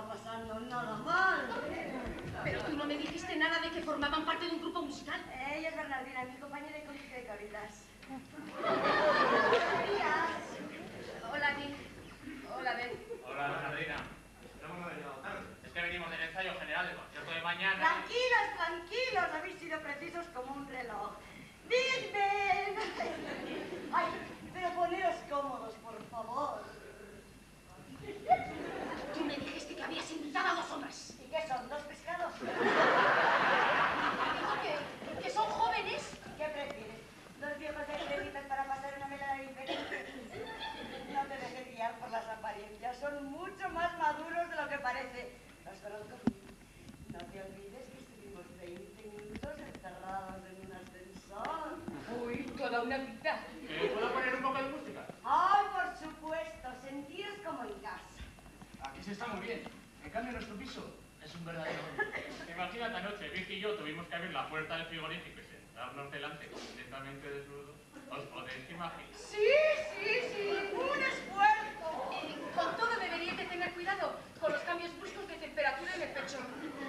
Speaker 2: estaba pasando nada mal.
Speaker 5: Pero tú no me dijiste nada de que formaban parte de un grupo musical.
Speaker 2: Ella es Bernardina, mi compañera de colegio de Caritas. Buenos días.
Speaker 5: Hola, Nick. Hola, Ben.
Speaker 6: Hola, Bernardina. No hemos llegado tarde. Es que venimos del ensayo general del concierto de mañana.
Speaker 2: Tranquilos, tranquilos, habéis sido precisos como un reloj. ¡Big Ben! Ay, pero poneos cómodos, por favor.
Speaker 5: Tú me dijiste que habías invitado a 2 hombres.
Speaker 2: ¿Y qué son, 2 pescados?
Speaker 5: Digo que son jóvenes.
Speaker 2: ¿Qué prefieres? ¿2 viejos de créditos para pasar una velada diferente? No te dejes guiar por las apariencias, son mucho más maduros de lo que parece. Los conozco. No te olvides que estuvimos 20 minutos encerrados en un ascensor.
Speaker 5: Uy, toda una vida.
Speaker 6: ¿Puedo poner un poco de música?
Speaker 2: ¡Ay, por supuesto! Sentiros como en casa.
Speaker 6: Aquí se está muy bien. En cambio, nuestro piso es un verdadero horror. Imagínate anoche, Vicky y yo tuvimos que abrir la puerta del frigorífico y sentarnos delante completamente desnudos. ¿Os podéis imaginar?
Speaker 2: Sí, un esfuerzo.
Speaker 5: Con todo deberíais de tener cuidado con los cambios bruscos de temperatura en el pecho.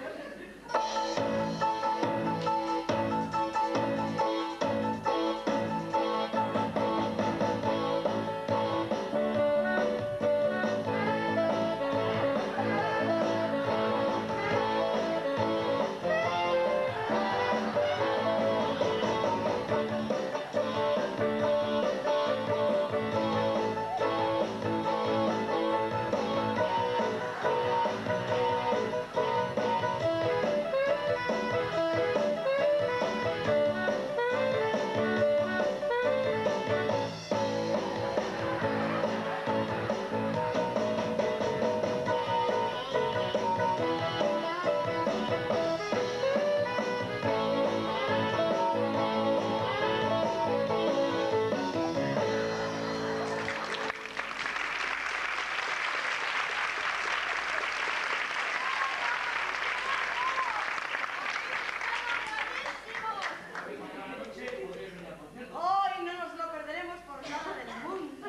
Speaker 2: Hoy no nos lo perderemos por nada del mundo.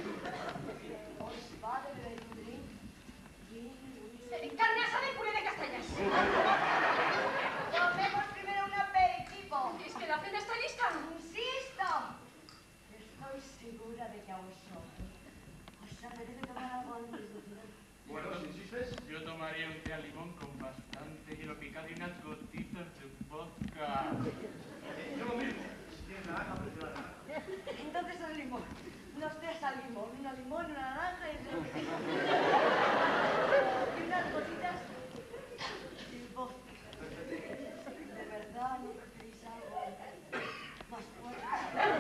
Speaker 2: Os va a beber un drink.
Speaker 5: Carne asada y puré de castañas.
Speaker 2: Tomemos primero un aperitivo.
Speaker 5: ¿Es que la cena está lista?
Speaker 2: ¡Insisto! Estoy segura de que a vosotros os apetece tomar algo antes de cenar.
Speaker 6: Bueno, si insistes, yo tomaría un té al limón con bastante hielo picado y unas gotitas de vodka. Yo lo mismo. Si tienes naranja, prefiero la naranja.
Speaker 2: Entonces al limón. Los tés al limón. Una limón, una naranja y unas gotitas de vodka. De verdad, ¿no preferís algo más fuerte?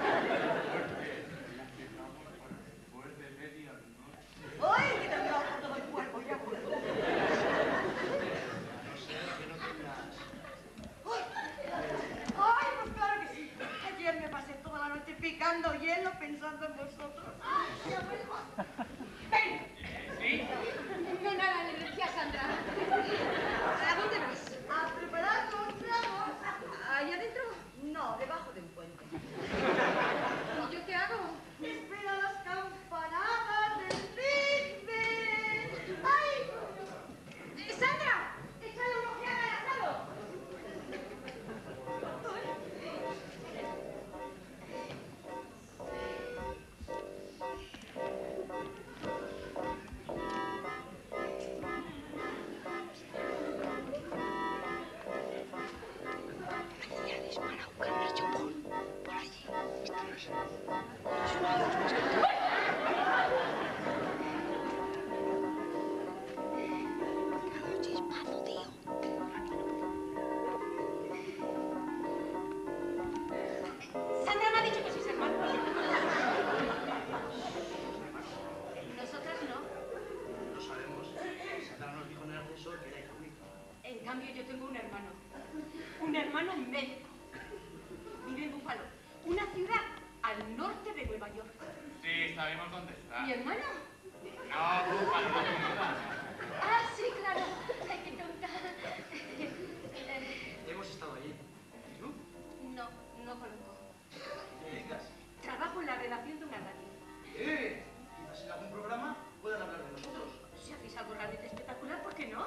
Speaker 6: Después de medianoche.
Speaker 2: ¡Ay, que te trabaja todo el cuerpo! Ya puedo.
Speaker 6: No sé, que no tengas...
Speaker 2: ¡Ay, pues claro que sí! Ayer me pasé toda la noche picando hielo pensando en vosotros. ¡Ay, ya vuelvo! ¡Ven!
Speaker 6: ¿Sí?
Speaker 5: No, nada, le decía a Sandra. ¿A dónde vas?
Speaker 2: ¡A preparar los tragos!
Speaker 5: ¿Ahí adentro?
Speaker 2: No, debajo de un puente.
Speaker 5: ¿Y yo qué hago?
Speaker 2: ¡Espera las campanadas del Big Ben! ¡Ay!
Speaker 5: ¡Sandra! ¡Échale una ojeada al asado! Sandra me ha dicho que sois hermanos. Nosotras no.
Speaker 7: No sabemos. Sandra nos dijo en el ascensor que era hija única.
Speaker 5: En cambio, yo tengo un hermano. Un hermano médico. Vive en Búfalo, una ciudad al norte de Nueva York.
Speaker 6: Sí, sabemos dónde está.
Speaker 5: ¿Mi hermano?
Speaker 6: No, Búfalo, no ciudad.
Speaker 5: Ah, sí, claro. Ay, qué tonta.
Speaker 7: Hemos estado allí. ¿Y tú?
Speaker 5: No, no conozco.
Speaker 7: ¿Qué te dedicas?
Speaker 5: Trabajo en la redacción de una radio.
Speaker 7: ¿Qué? ¿Ibas en algún programa? Pueden hablar de nosotros.
Speaker 5: Si hacéis algo realmente espectacular, ¿por qué no?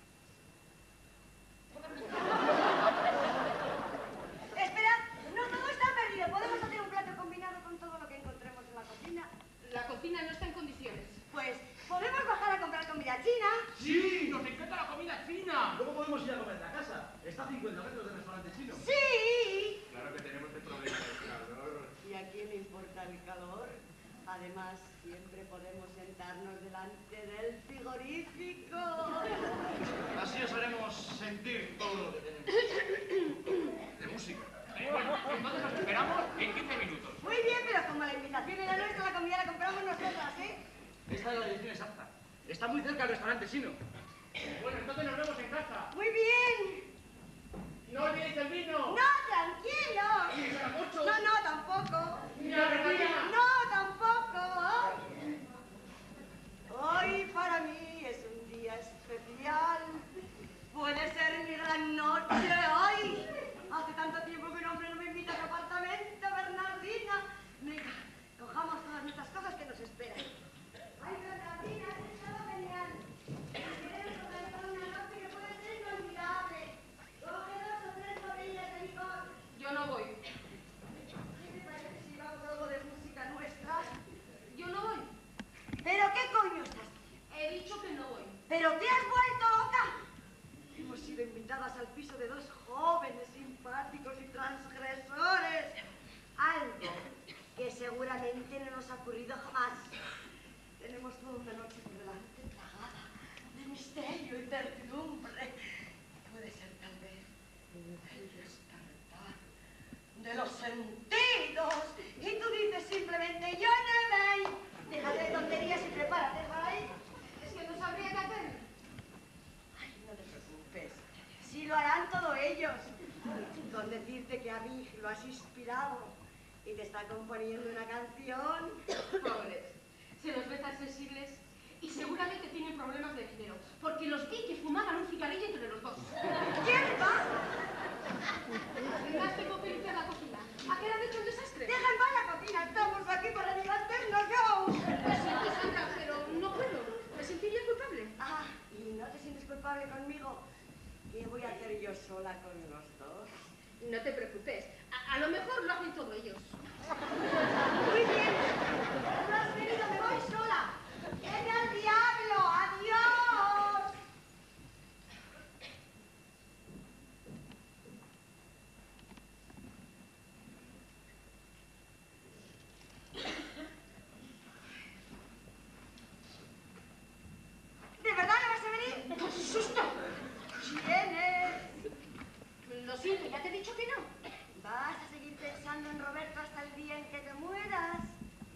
Speaker 2: Además, siempre podemos sentarnos delante del frigorífico.
Speaker 7: Así os haremos sentir todo lo que tenemos. De música.
Speaker 6: Bueno, entonces nos esperamos en 15 minutos.
Speaker 2: Muy bien, pero como la invitación era nuestra, la comida la compramos nosotras, ¿eh?
Speaker 7: Esta es la dirección exacta. Está muy cerca del restaurante Sino.
Speaker 6: Bueno, entonces nos vemos en casa.
Speaker 2: Muy bien.
Speaker 6: ¡No olvidéis el vino!
Speaker 2: No, tranquilo.
Speaker 6: ¡Y será mucho!
Speaker 2: No, tampoco.
Speaker 6: ¡Mira, Bernardina!
Speaker 2: No, tampoco. Hoy para mí es un día especial. Puede ser mi gran noche hoy. Hace tanto tiempo que un hombre no me invita a su apartamento, Bernardina. Venga, cojamos todas nuestras cosas que nos esperan. Ay, Bernardina, has estado genial. Quieres organizar una noche que puede ser inolvidable. Coge 2 o 3 botellas de licor.
Speaker 5: Yo no voy.
Speaker 2: ¿Qué te parece si vamos a algo de música nuestra?
Speaker 5: Yo no voy.
Speaker 2: ¿Pero qué coño estás diciendo?
Speaker 5: He dicho que no voy.
Speaker 2: ¿Pero te has vuelto loca? Hemos sido invitadas al piso de 2 jóvenes simpáticos y transgresores. Algo que seguramente no nos ha ocurrido jamás. Tenemos toda una noche por delante plagada de misterio y certidumbre. Puede ser tal vez el despertar de los sentidos. Y tú dices simplemente, yo no voy. Déjate de tonterías y prepárate para ahí.
Speaker 5: Es que no sabría qué hacer.
Speaker 2: Ay, no te preocupes. Sí lo harán todos ellos. Con decirte que a mí lo has inspirado y te está componiendo una canción.
Speaker 5: Pobres. Se los ve tan sensibles y seguramente tienen problemas de dinero, porque los vi que fumaban un cigarrillo entre los dos.
Speaker 2: ¿Quién va?
Speaker 5: Vengaste con Felipe a la cocina. ¿A qué le han hecho un desastre?
Speaker 2: Deja en paz la cocina. Estamos aquí para divertirnos, yo.
Speaker 5: Lo siento, Sandra, pero no puedo. Me sentiría culpable.
Speaker 2: Ah, ¿y no te sientes culpable conmigo? ¿Qué voy a hacer yo sola con los dos?
Speaker 5: No te preocupes. A lo mejor lo hacen todos ellos.
Speaker 2: Muy bien. No has venido, me voy sola. ¡Vete al diablo! ¡Adiós! ¿De verdad no vas a venir?
Speaker 5: ¡Qué susto!
Speaker 2: ¿Quién es?
Speaker 5: Lo siento, ya te he dicho que no.
Speaker 2: ¿Vas a seguir pensando en Roberto hasta el día en que te mueras?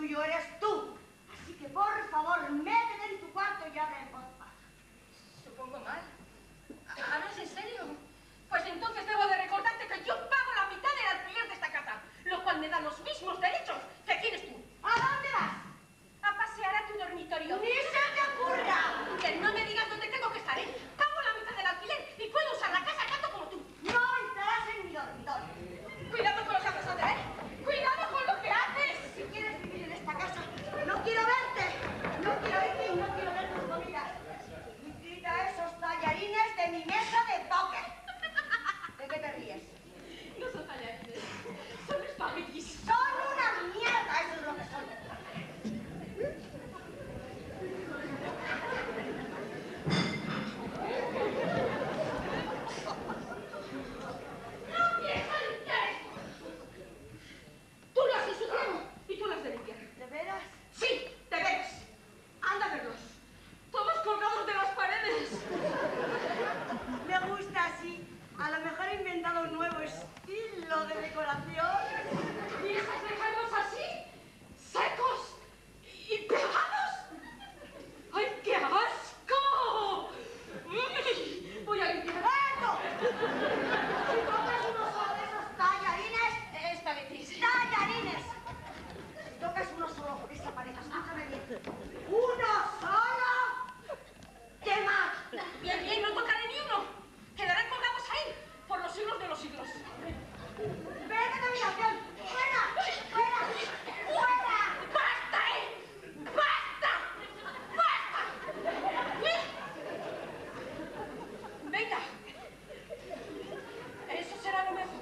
Speaker 2: tuyo eres tú. Así que, por favor, métete en tu cuarto y abre en voz baja.
Speaker 5: Supongo mal. ¿Hablas en serio? Pues entonces debo de recordarte que yo pago la mitad del alquiler de esta casa, lo cual me da los mismos derechos que tienes tú.
Speaker 2: ¿A dónde vas?
Speaker 5: A pasear a tu dormitorio.
Speaker 2: ¡Ni se te ocurra!
Speaker 5: Que no me digas dónde tengo que estar, ¿eh? Pago la mitad del alquiler y puedo usar la casa tanto como tú.
Speaker 2: No entrarás en mi dormitorio.
Speaker 5: Cuidado con lo que haces, Sandra, ¿eh? Cuidado con lo que haces.
Speaker 2: Si quieres vivir en esta casa, no quiero verte. No quiero irte y no quiero ver tus comidas. Y quita esos tallarines de mi mesa de toque. ¿De qué te ríes?
Speaker 5: No son tallarines, son espaguetis.
Speaker 2: Son una mierda, eso es lo que son.
Speaker 5: ¡No pienso limpiar esto! Tú lo has ensuciado y tú lo has de limpiar.
Speaker 2: ¿De veras?
Speaker 5: Sí, de veras. Anda a verlos. Todos colgados de las paredes.
Speaker 2: Me gusta así. A lo mejor he inventado un nuevo estilo de decoración.
Speaker 5: ¿Piensas dejarlos así? ¿Secos? ¿Y pegados? ¡Ay, qué asco! Voy a limpiar.
Speaker 2: ¡Esto! Si tocas uno solo de esos tallarines...
Speaker 5: Espaguetis.
Speaker 2: ¡Tallarines! Si tocas uno solo por esa pared, escúchame bien. ¡Uno solo! ¡Te mato!
Speaker 5: Bien, bien, no tocaré ni uno. Quedarán colgados ahí por los siglos de los siglos.
Speaker 2: ¡Vete de mi habitación! ¡Fuera! ¡Fuera! ¡Fuera!
Speaker 5: ¡Basta, ¡Basta! ¡Basta! Venga. Eso será lo mejor.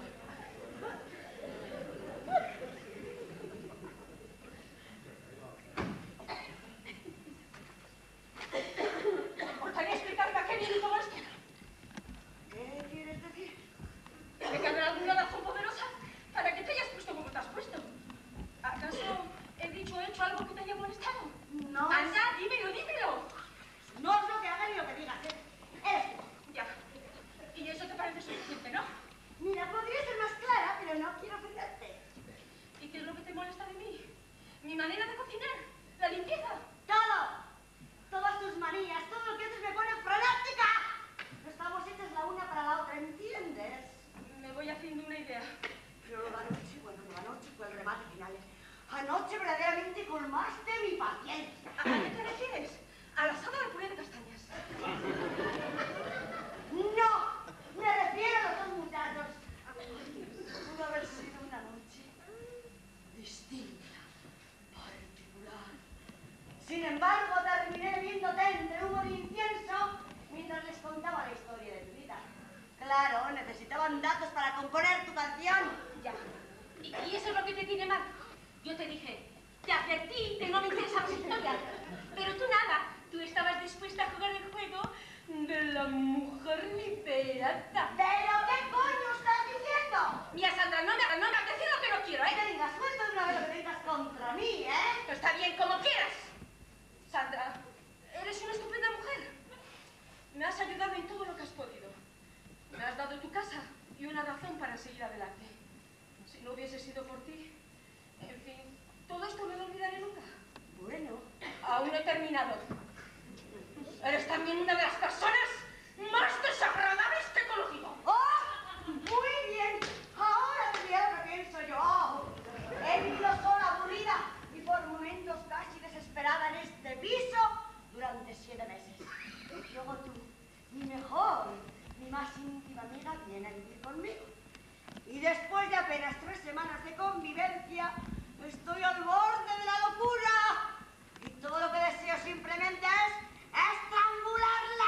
Speaker 5: ¿Te importaría explicarme a qué viene todo esto?
Speaker 2: ¿Qué quieres decir?
Speaker 5: ¿Tiene que haber alguna razón poderosa para que te hayas puesto como te has puesto? ¿Acaso he dicho o hecho algo que te haya molestado?
Speaker 2: No.
Speaker 5: ¡Anda, dímelo, dímelo!
Speaker 2: No es lo que haga ni lo que digas, ¿eh? Eres tú.
Speaker 5: Ya. Y eso te parece suficiente, ¿no?
Speaker 2: Mira, podría ser más clara, pero no quiero ofenderte.
Speaker 5: ¿Y qué es lo que te molesta de mí? ¿Mi manera de cocinar? ¿La limpieza?
Speaker 2: ¡Todo! Todas tus manías, todo lo que haces me pone frenética. No estamos hechas la una para la otra, ¿entiendes?
Speaker 5: Me voy haciendo una idea.
Speaker 2: Pero anoche, anoche fue el remate final. Anoche verdaderamente colmaste mi paciencia.
Speaker 5: ¿A qué te refieres? Al asado de puré de castañas.
Speaker 2: No, me refiero a los dos muchachos. Pudo haber sido una noche distinta, particular. Sin embargo, terminé viéndote entre humo de incienso mientras les contaba la historia de tu vida. Claro, necesitaban datos para componer tu canción.
Speaker 5: Ya. ¿Y eso es lo que te tiene mal? Yo te dije, te advertí que no me interesan las historias. Pero tú nada. Tú estabas dispuesta a jugar el juego de la mujer literata.
Speaker 2: ¿Pero qué coño estás diciendo?
Speaker 5: Mira, Sandra, no me hagas decir lo que no quiero, ¿eh?
Speaker 2: Venga, suelta de una vez lo que tengas contra mí, ¿eh?
Speaker 5: Está bien, como quieras. Sandra, eres una estupenda mujer. Me has ayudado en todo lo que has podido. Me has dado tu casa y una razón para seguir adelante. Si no hubiese sido por ti, en fin, todo esto no lo olvidaré nunca.
Speaker 2: Bueno,
Speaker 5: Aún no he terminado. Eres también una de las personas más desagradables que he conocido.
Speaker 2: ¡oh! Muy bien. Ahora te diré lo que pienso yo. He vivido sola, aburrida y por momentos casi desesperada en este piso durante 7 meses. Luego tú, mi mejor, mi más íntima amiga, viene a vivir conmigo. Y después de apenas 3 semanas de convivencia, estoy al borde de la locura. Y todo lo que deseo simplemente es estrangularla.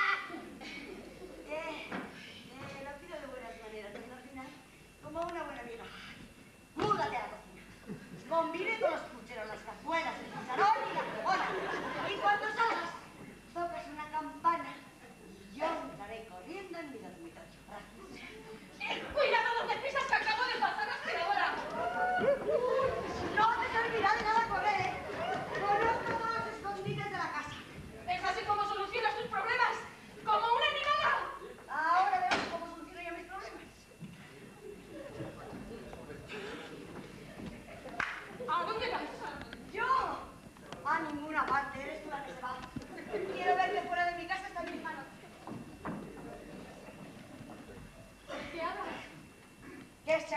Speaker 2: Lo pido de buenas maneras, pero al final, como una buena amiga. Múdate a la cocina. Convive con los pucheros, las cazuelas, el cucharón y la fregona. Y cuando salgas, tocas una campana y yo entraré corriendo en mi dormitorio.
Speaker 5: ¡Cuidado donde pisas, que acabo de pasar la aspiradora!
Speaker 2: No te servirá de nada correr, ¿eh? Conozco todos los escondites de la casa.
Speaker 5: ¿Es así como solucionas tus problemas? ¡Como una animada!
Speaker 2: Ahora vemos cómo soluciono yo mis problemas.
Speaker 5: ¿A dónde vas?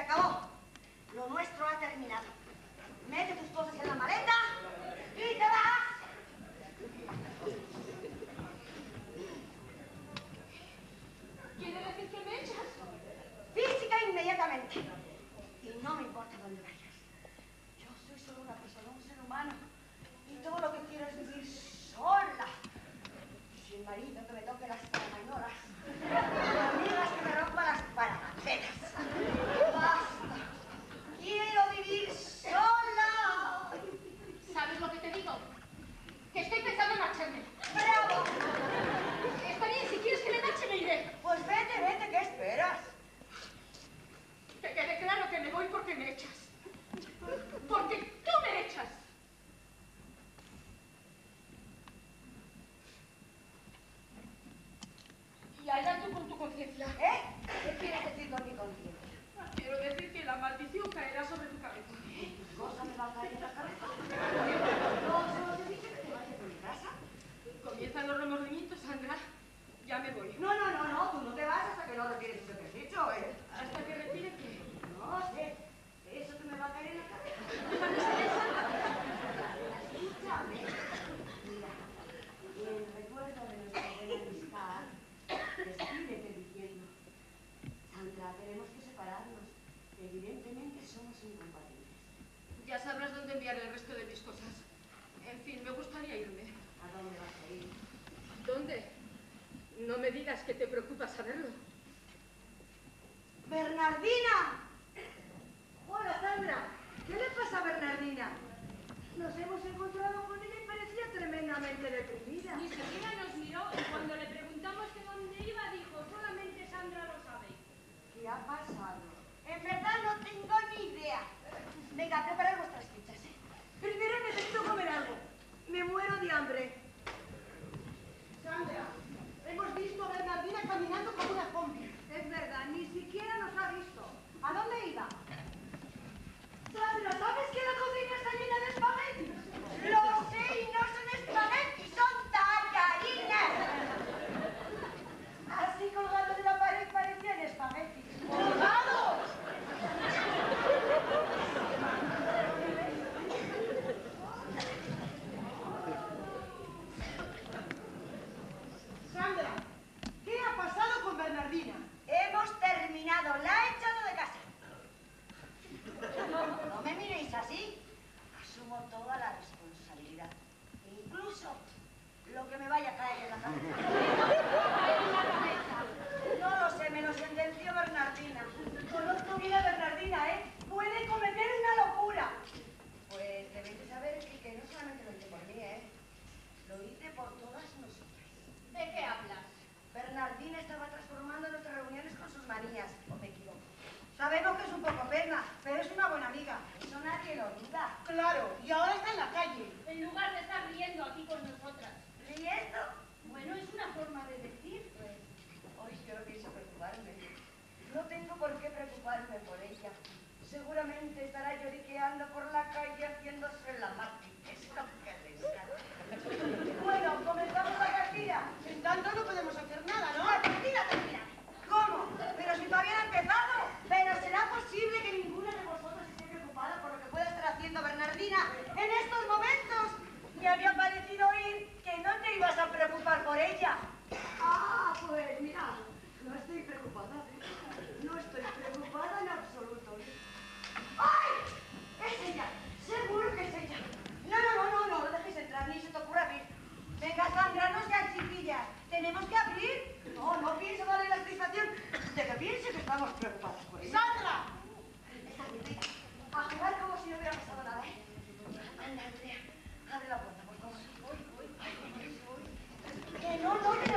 Speaker 2: acabó. Lo nuestro ha terminado. Mete tus cosas en la maleta y te vas.
Speaker 5: ¿Quiere decir que me echas?
Speaker 2: Física inmediatamente. Y no me importa dónde vayas. Yo soy solo una persona, un ser humano. Y todo lo que quiero es vivir sola. Sin marido que me toque las paramañolas. Amigas que me rompan las paramanteras. Basta. Quiero vivir sola.
Speaker 5: ¿Sabes lo que te digo? Que estoy pensando en marcharme.
Speaker 2: ¡Bravo!
Speaker 5: Está bien, si quieres que me marche, me iré.
Speaker 2: Pues vete, vete, ¿qué esperas?
Speaker 5: Que quede claro que me voy porque me echas. Porque tú me echas. Y allá tú con tu conciencia.
Speaker 2: ¿Eh? ¿Qué quieres decir con mi conciencia?
Speaker 5: Quiero decir que la maldición caerá sobre tu cabeza.
Speaker 2: ¿Qué cosa me va a caer en la cabeza? No, solo te dije que te vayas de mi casa.
Speaker 5: Comienzan los remordimientos, Sandra. Ya me voy.
Speaker 2: No, tú no te vas hasta que no retires eso que has dicho, ¿eh?
Speaker 5: ¿Hasta que retire qué?
Speaker 2: No sé, eso que me va a caer en la cabeza. Escúchame. Mira, en recuerdo de nuestra buena amistad, despídete diciendo, Sandra, tenemos que separarnos. Evidentemente somos incompatibles.
Speaker 5: Ya sabrás dónde enviar el resto de mis cosas. En fin, me gustaría irme.
Speaker 2: ¿A dónde vas a ir?
Speaker 5: ¿Dónde? No me digas que te preocupa saberlo.
Speaker 2: ¡Bernardina! Hola, Sandra. ¿Qué le pasa a Bernardina? Nos hemos encontrado con ella y parecía tremendamente deprimida.
Speaker 3: Ni siquiera nos miró y cuando le preguntamos que dónde iba dijo, solamente Sandra lo sabe.
Speaker 2: ¿Qué ha pasado? En verdad no tengo ni idea. Venga, preparad vuestras fichas. Primero necesito comer algo. Me muero de hambre.
Speaker 1: Sandra, hemos visto a Bernardina caminando como una combi.
Speaker 2: Es verdad, ni siquiera nos ha visto. ¿A dónde iba? Sandra, ¿sabes que la cocina está llena de espaguetis? Lo sé, y no son espaguetis, son tallarines. Así colgados de la pared parecían espaguetis. ¡Colgados!
Speaker 1: Sandra, ¿qué ha pasado con Bernardina?
Speaker 2: Hemos terminado, la he echado de casa. No me miréis así. Asumo toda la responsabilidad. Incluso lo que me vaya a caer en la cabeza. No lo sé, me lo sentenció Bernardina. Conozco bien a Bernardina, ¿eh? Puede cometer una locura. Pues debéis de saber que no solamente lo hice por mí, ¿eh? Lo hice por todas nosotras.
Speaker 3: ¿De qué hablas?
Speaker 2: Bernardina estaba transformando nuestras reuniones con sus manías, ¿o me equivoco? Sabemos que es un poco pena, pero es una buena amiga. Eso nadie lo duda.
Speaker 1: Claro, y ahora está en la calle.
Speaker 3: En lugar de estar riendo aquí con nosotras.
Speaker 2: ¿Riendo?
Speaker 3: Bueno, es una forma de decir.
Speaker 2: Pues, hoy yo no pienso preocuparme. No tengo por qué preocuparme por ella. Seguramente estará lloriqueando por la calle haciéndose la mártir. Es lo que les Bueno, comenzamos la partida.
Speaker 1: En tanto no podemos hacer nada, ¿no?
Speaker 2: ¡La partida termina! ¿Cómo? Pero si todavía no ha empezado. Pero ¿será posible que ninguna de vosotros esté preocupada por lo que pueda estar haciendo Bernardina en estos momentos? Me había parecido oír que no te ibas a preocupar por ella. Ah, pues mira, no estoy preocupada. No estoy preocupada en absoluto. ¡Ay! ¡Es ella! ¡Seguro que es ella! No dejéis entrar ni se te ocurra abrir. Venga, Sandra, no seas chiquilla. ¿Tenemos que abrir? No pienso darle la satisfacción de que piense que estamos preocupadas por ella.
Speaker 1: ¡Sandra!
Speaker 2: Está bien, a jugar como si no hubiera pasado nada, ¿eh? Anda, Andrea, abre la puerta, por favor. Voy. Que no,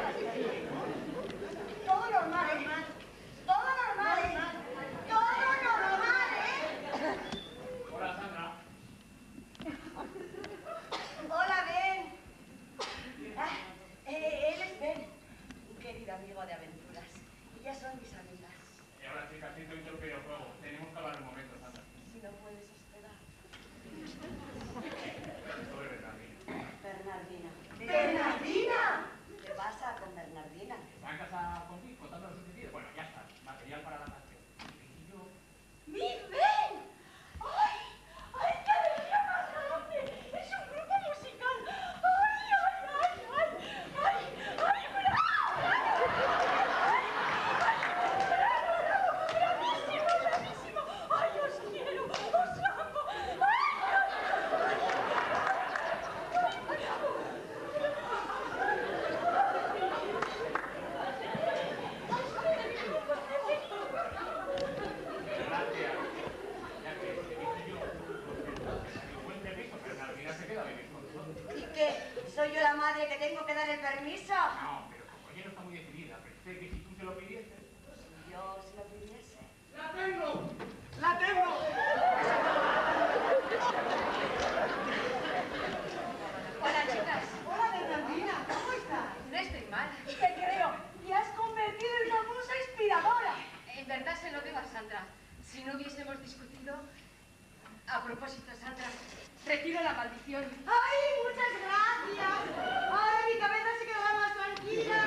Speaker 2: te tengo que dar el permiso.
Speaker 6: No, pero como ella no está muy decidida, pensé que si tú se lo pidieses...
Speaker 2: Si yo se lo pidiese.
Speaker 7: ¡La tengo! ¡La tengo!
Speaker 5: Hola, chicas.
Speaker 1: Hola, Bernardina, ¿cómo estás?
Speaker 5: No estoy mal.
Speaker 2: Te creo. Te has convertido en una musa inspiradora.
Speaker 5: En verdad se lo digo a Sandra. Si no hubiésemos discutido... A propósito, Sandra, retiro la maldición.
Speaker 2: ¡Ay, muchas gracias! Ahora mi cabeza se quedará más tranquila.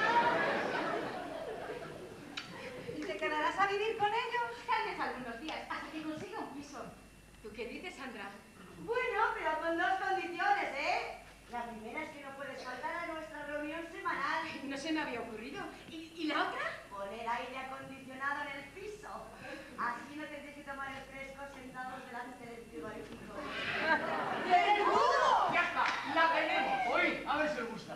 Speaker 2: ¿Y te quedarás a vivir con ellos?
Speaker 5: Tal vez algunos días, hasta que consiga un piso. ¿Tú qué dices, Sandra?
Speaker 2: Bueno, pero con dos condiciones, ¿eh? La primera es que no puedes faltar a nuestra reunión semanal.
Speaker 5: No se me había ocurrido. ¿Y la otra?
Speaker 2: Poner aire acondicionado en el piso. Así no tendréis que tomar el fresco sentados delante del frigorífico. ¡Menudo!
Speaker 7: ¡Ya está! ¡La tenemos! Oí, a ver si os gusta.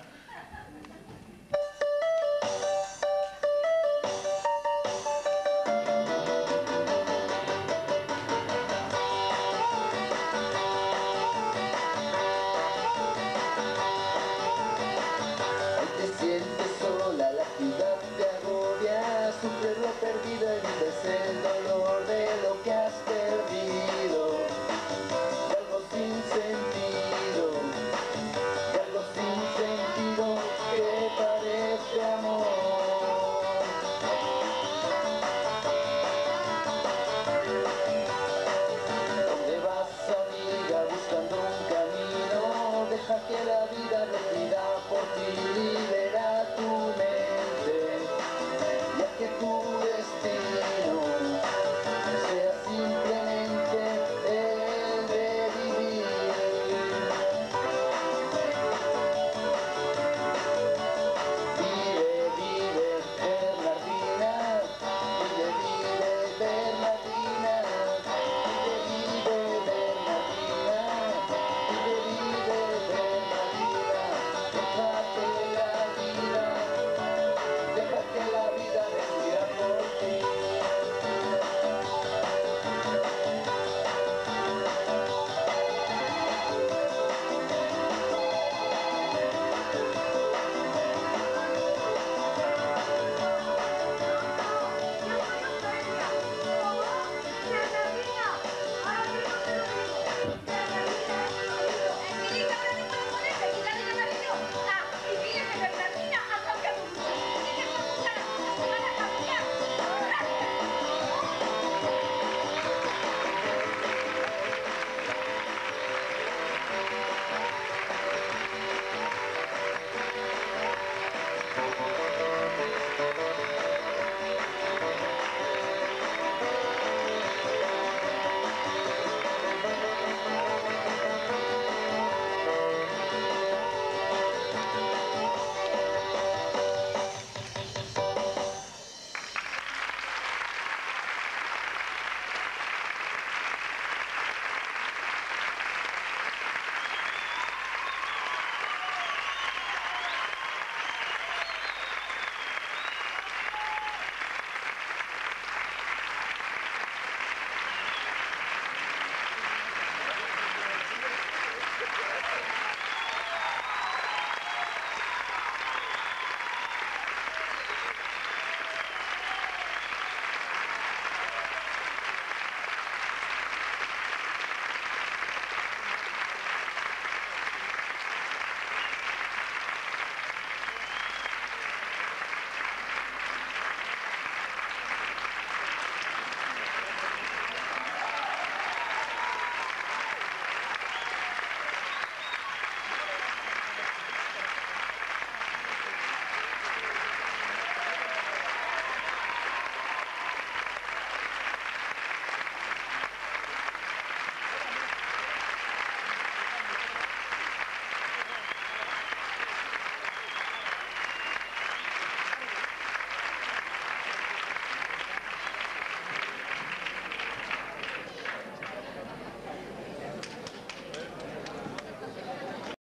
Speaker 8: Te sientes sola, la ciudad te agobia, sufres lo perdido, evitas el dolor de lo que has perdido. De algo sin sentido, de algo sin sentido que parece amor. ¿Dónde vas, amiga, buscando un camino? Deja que la vida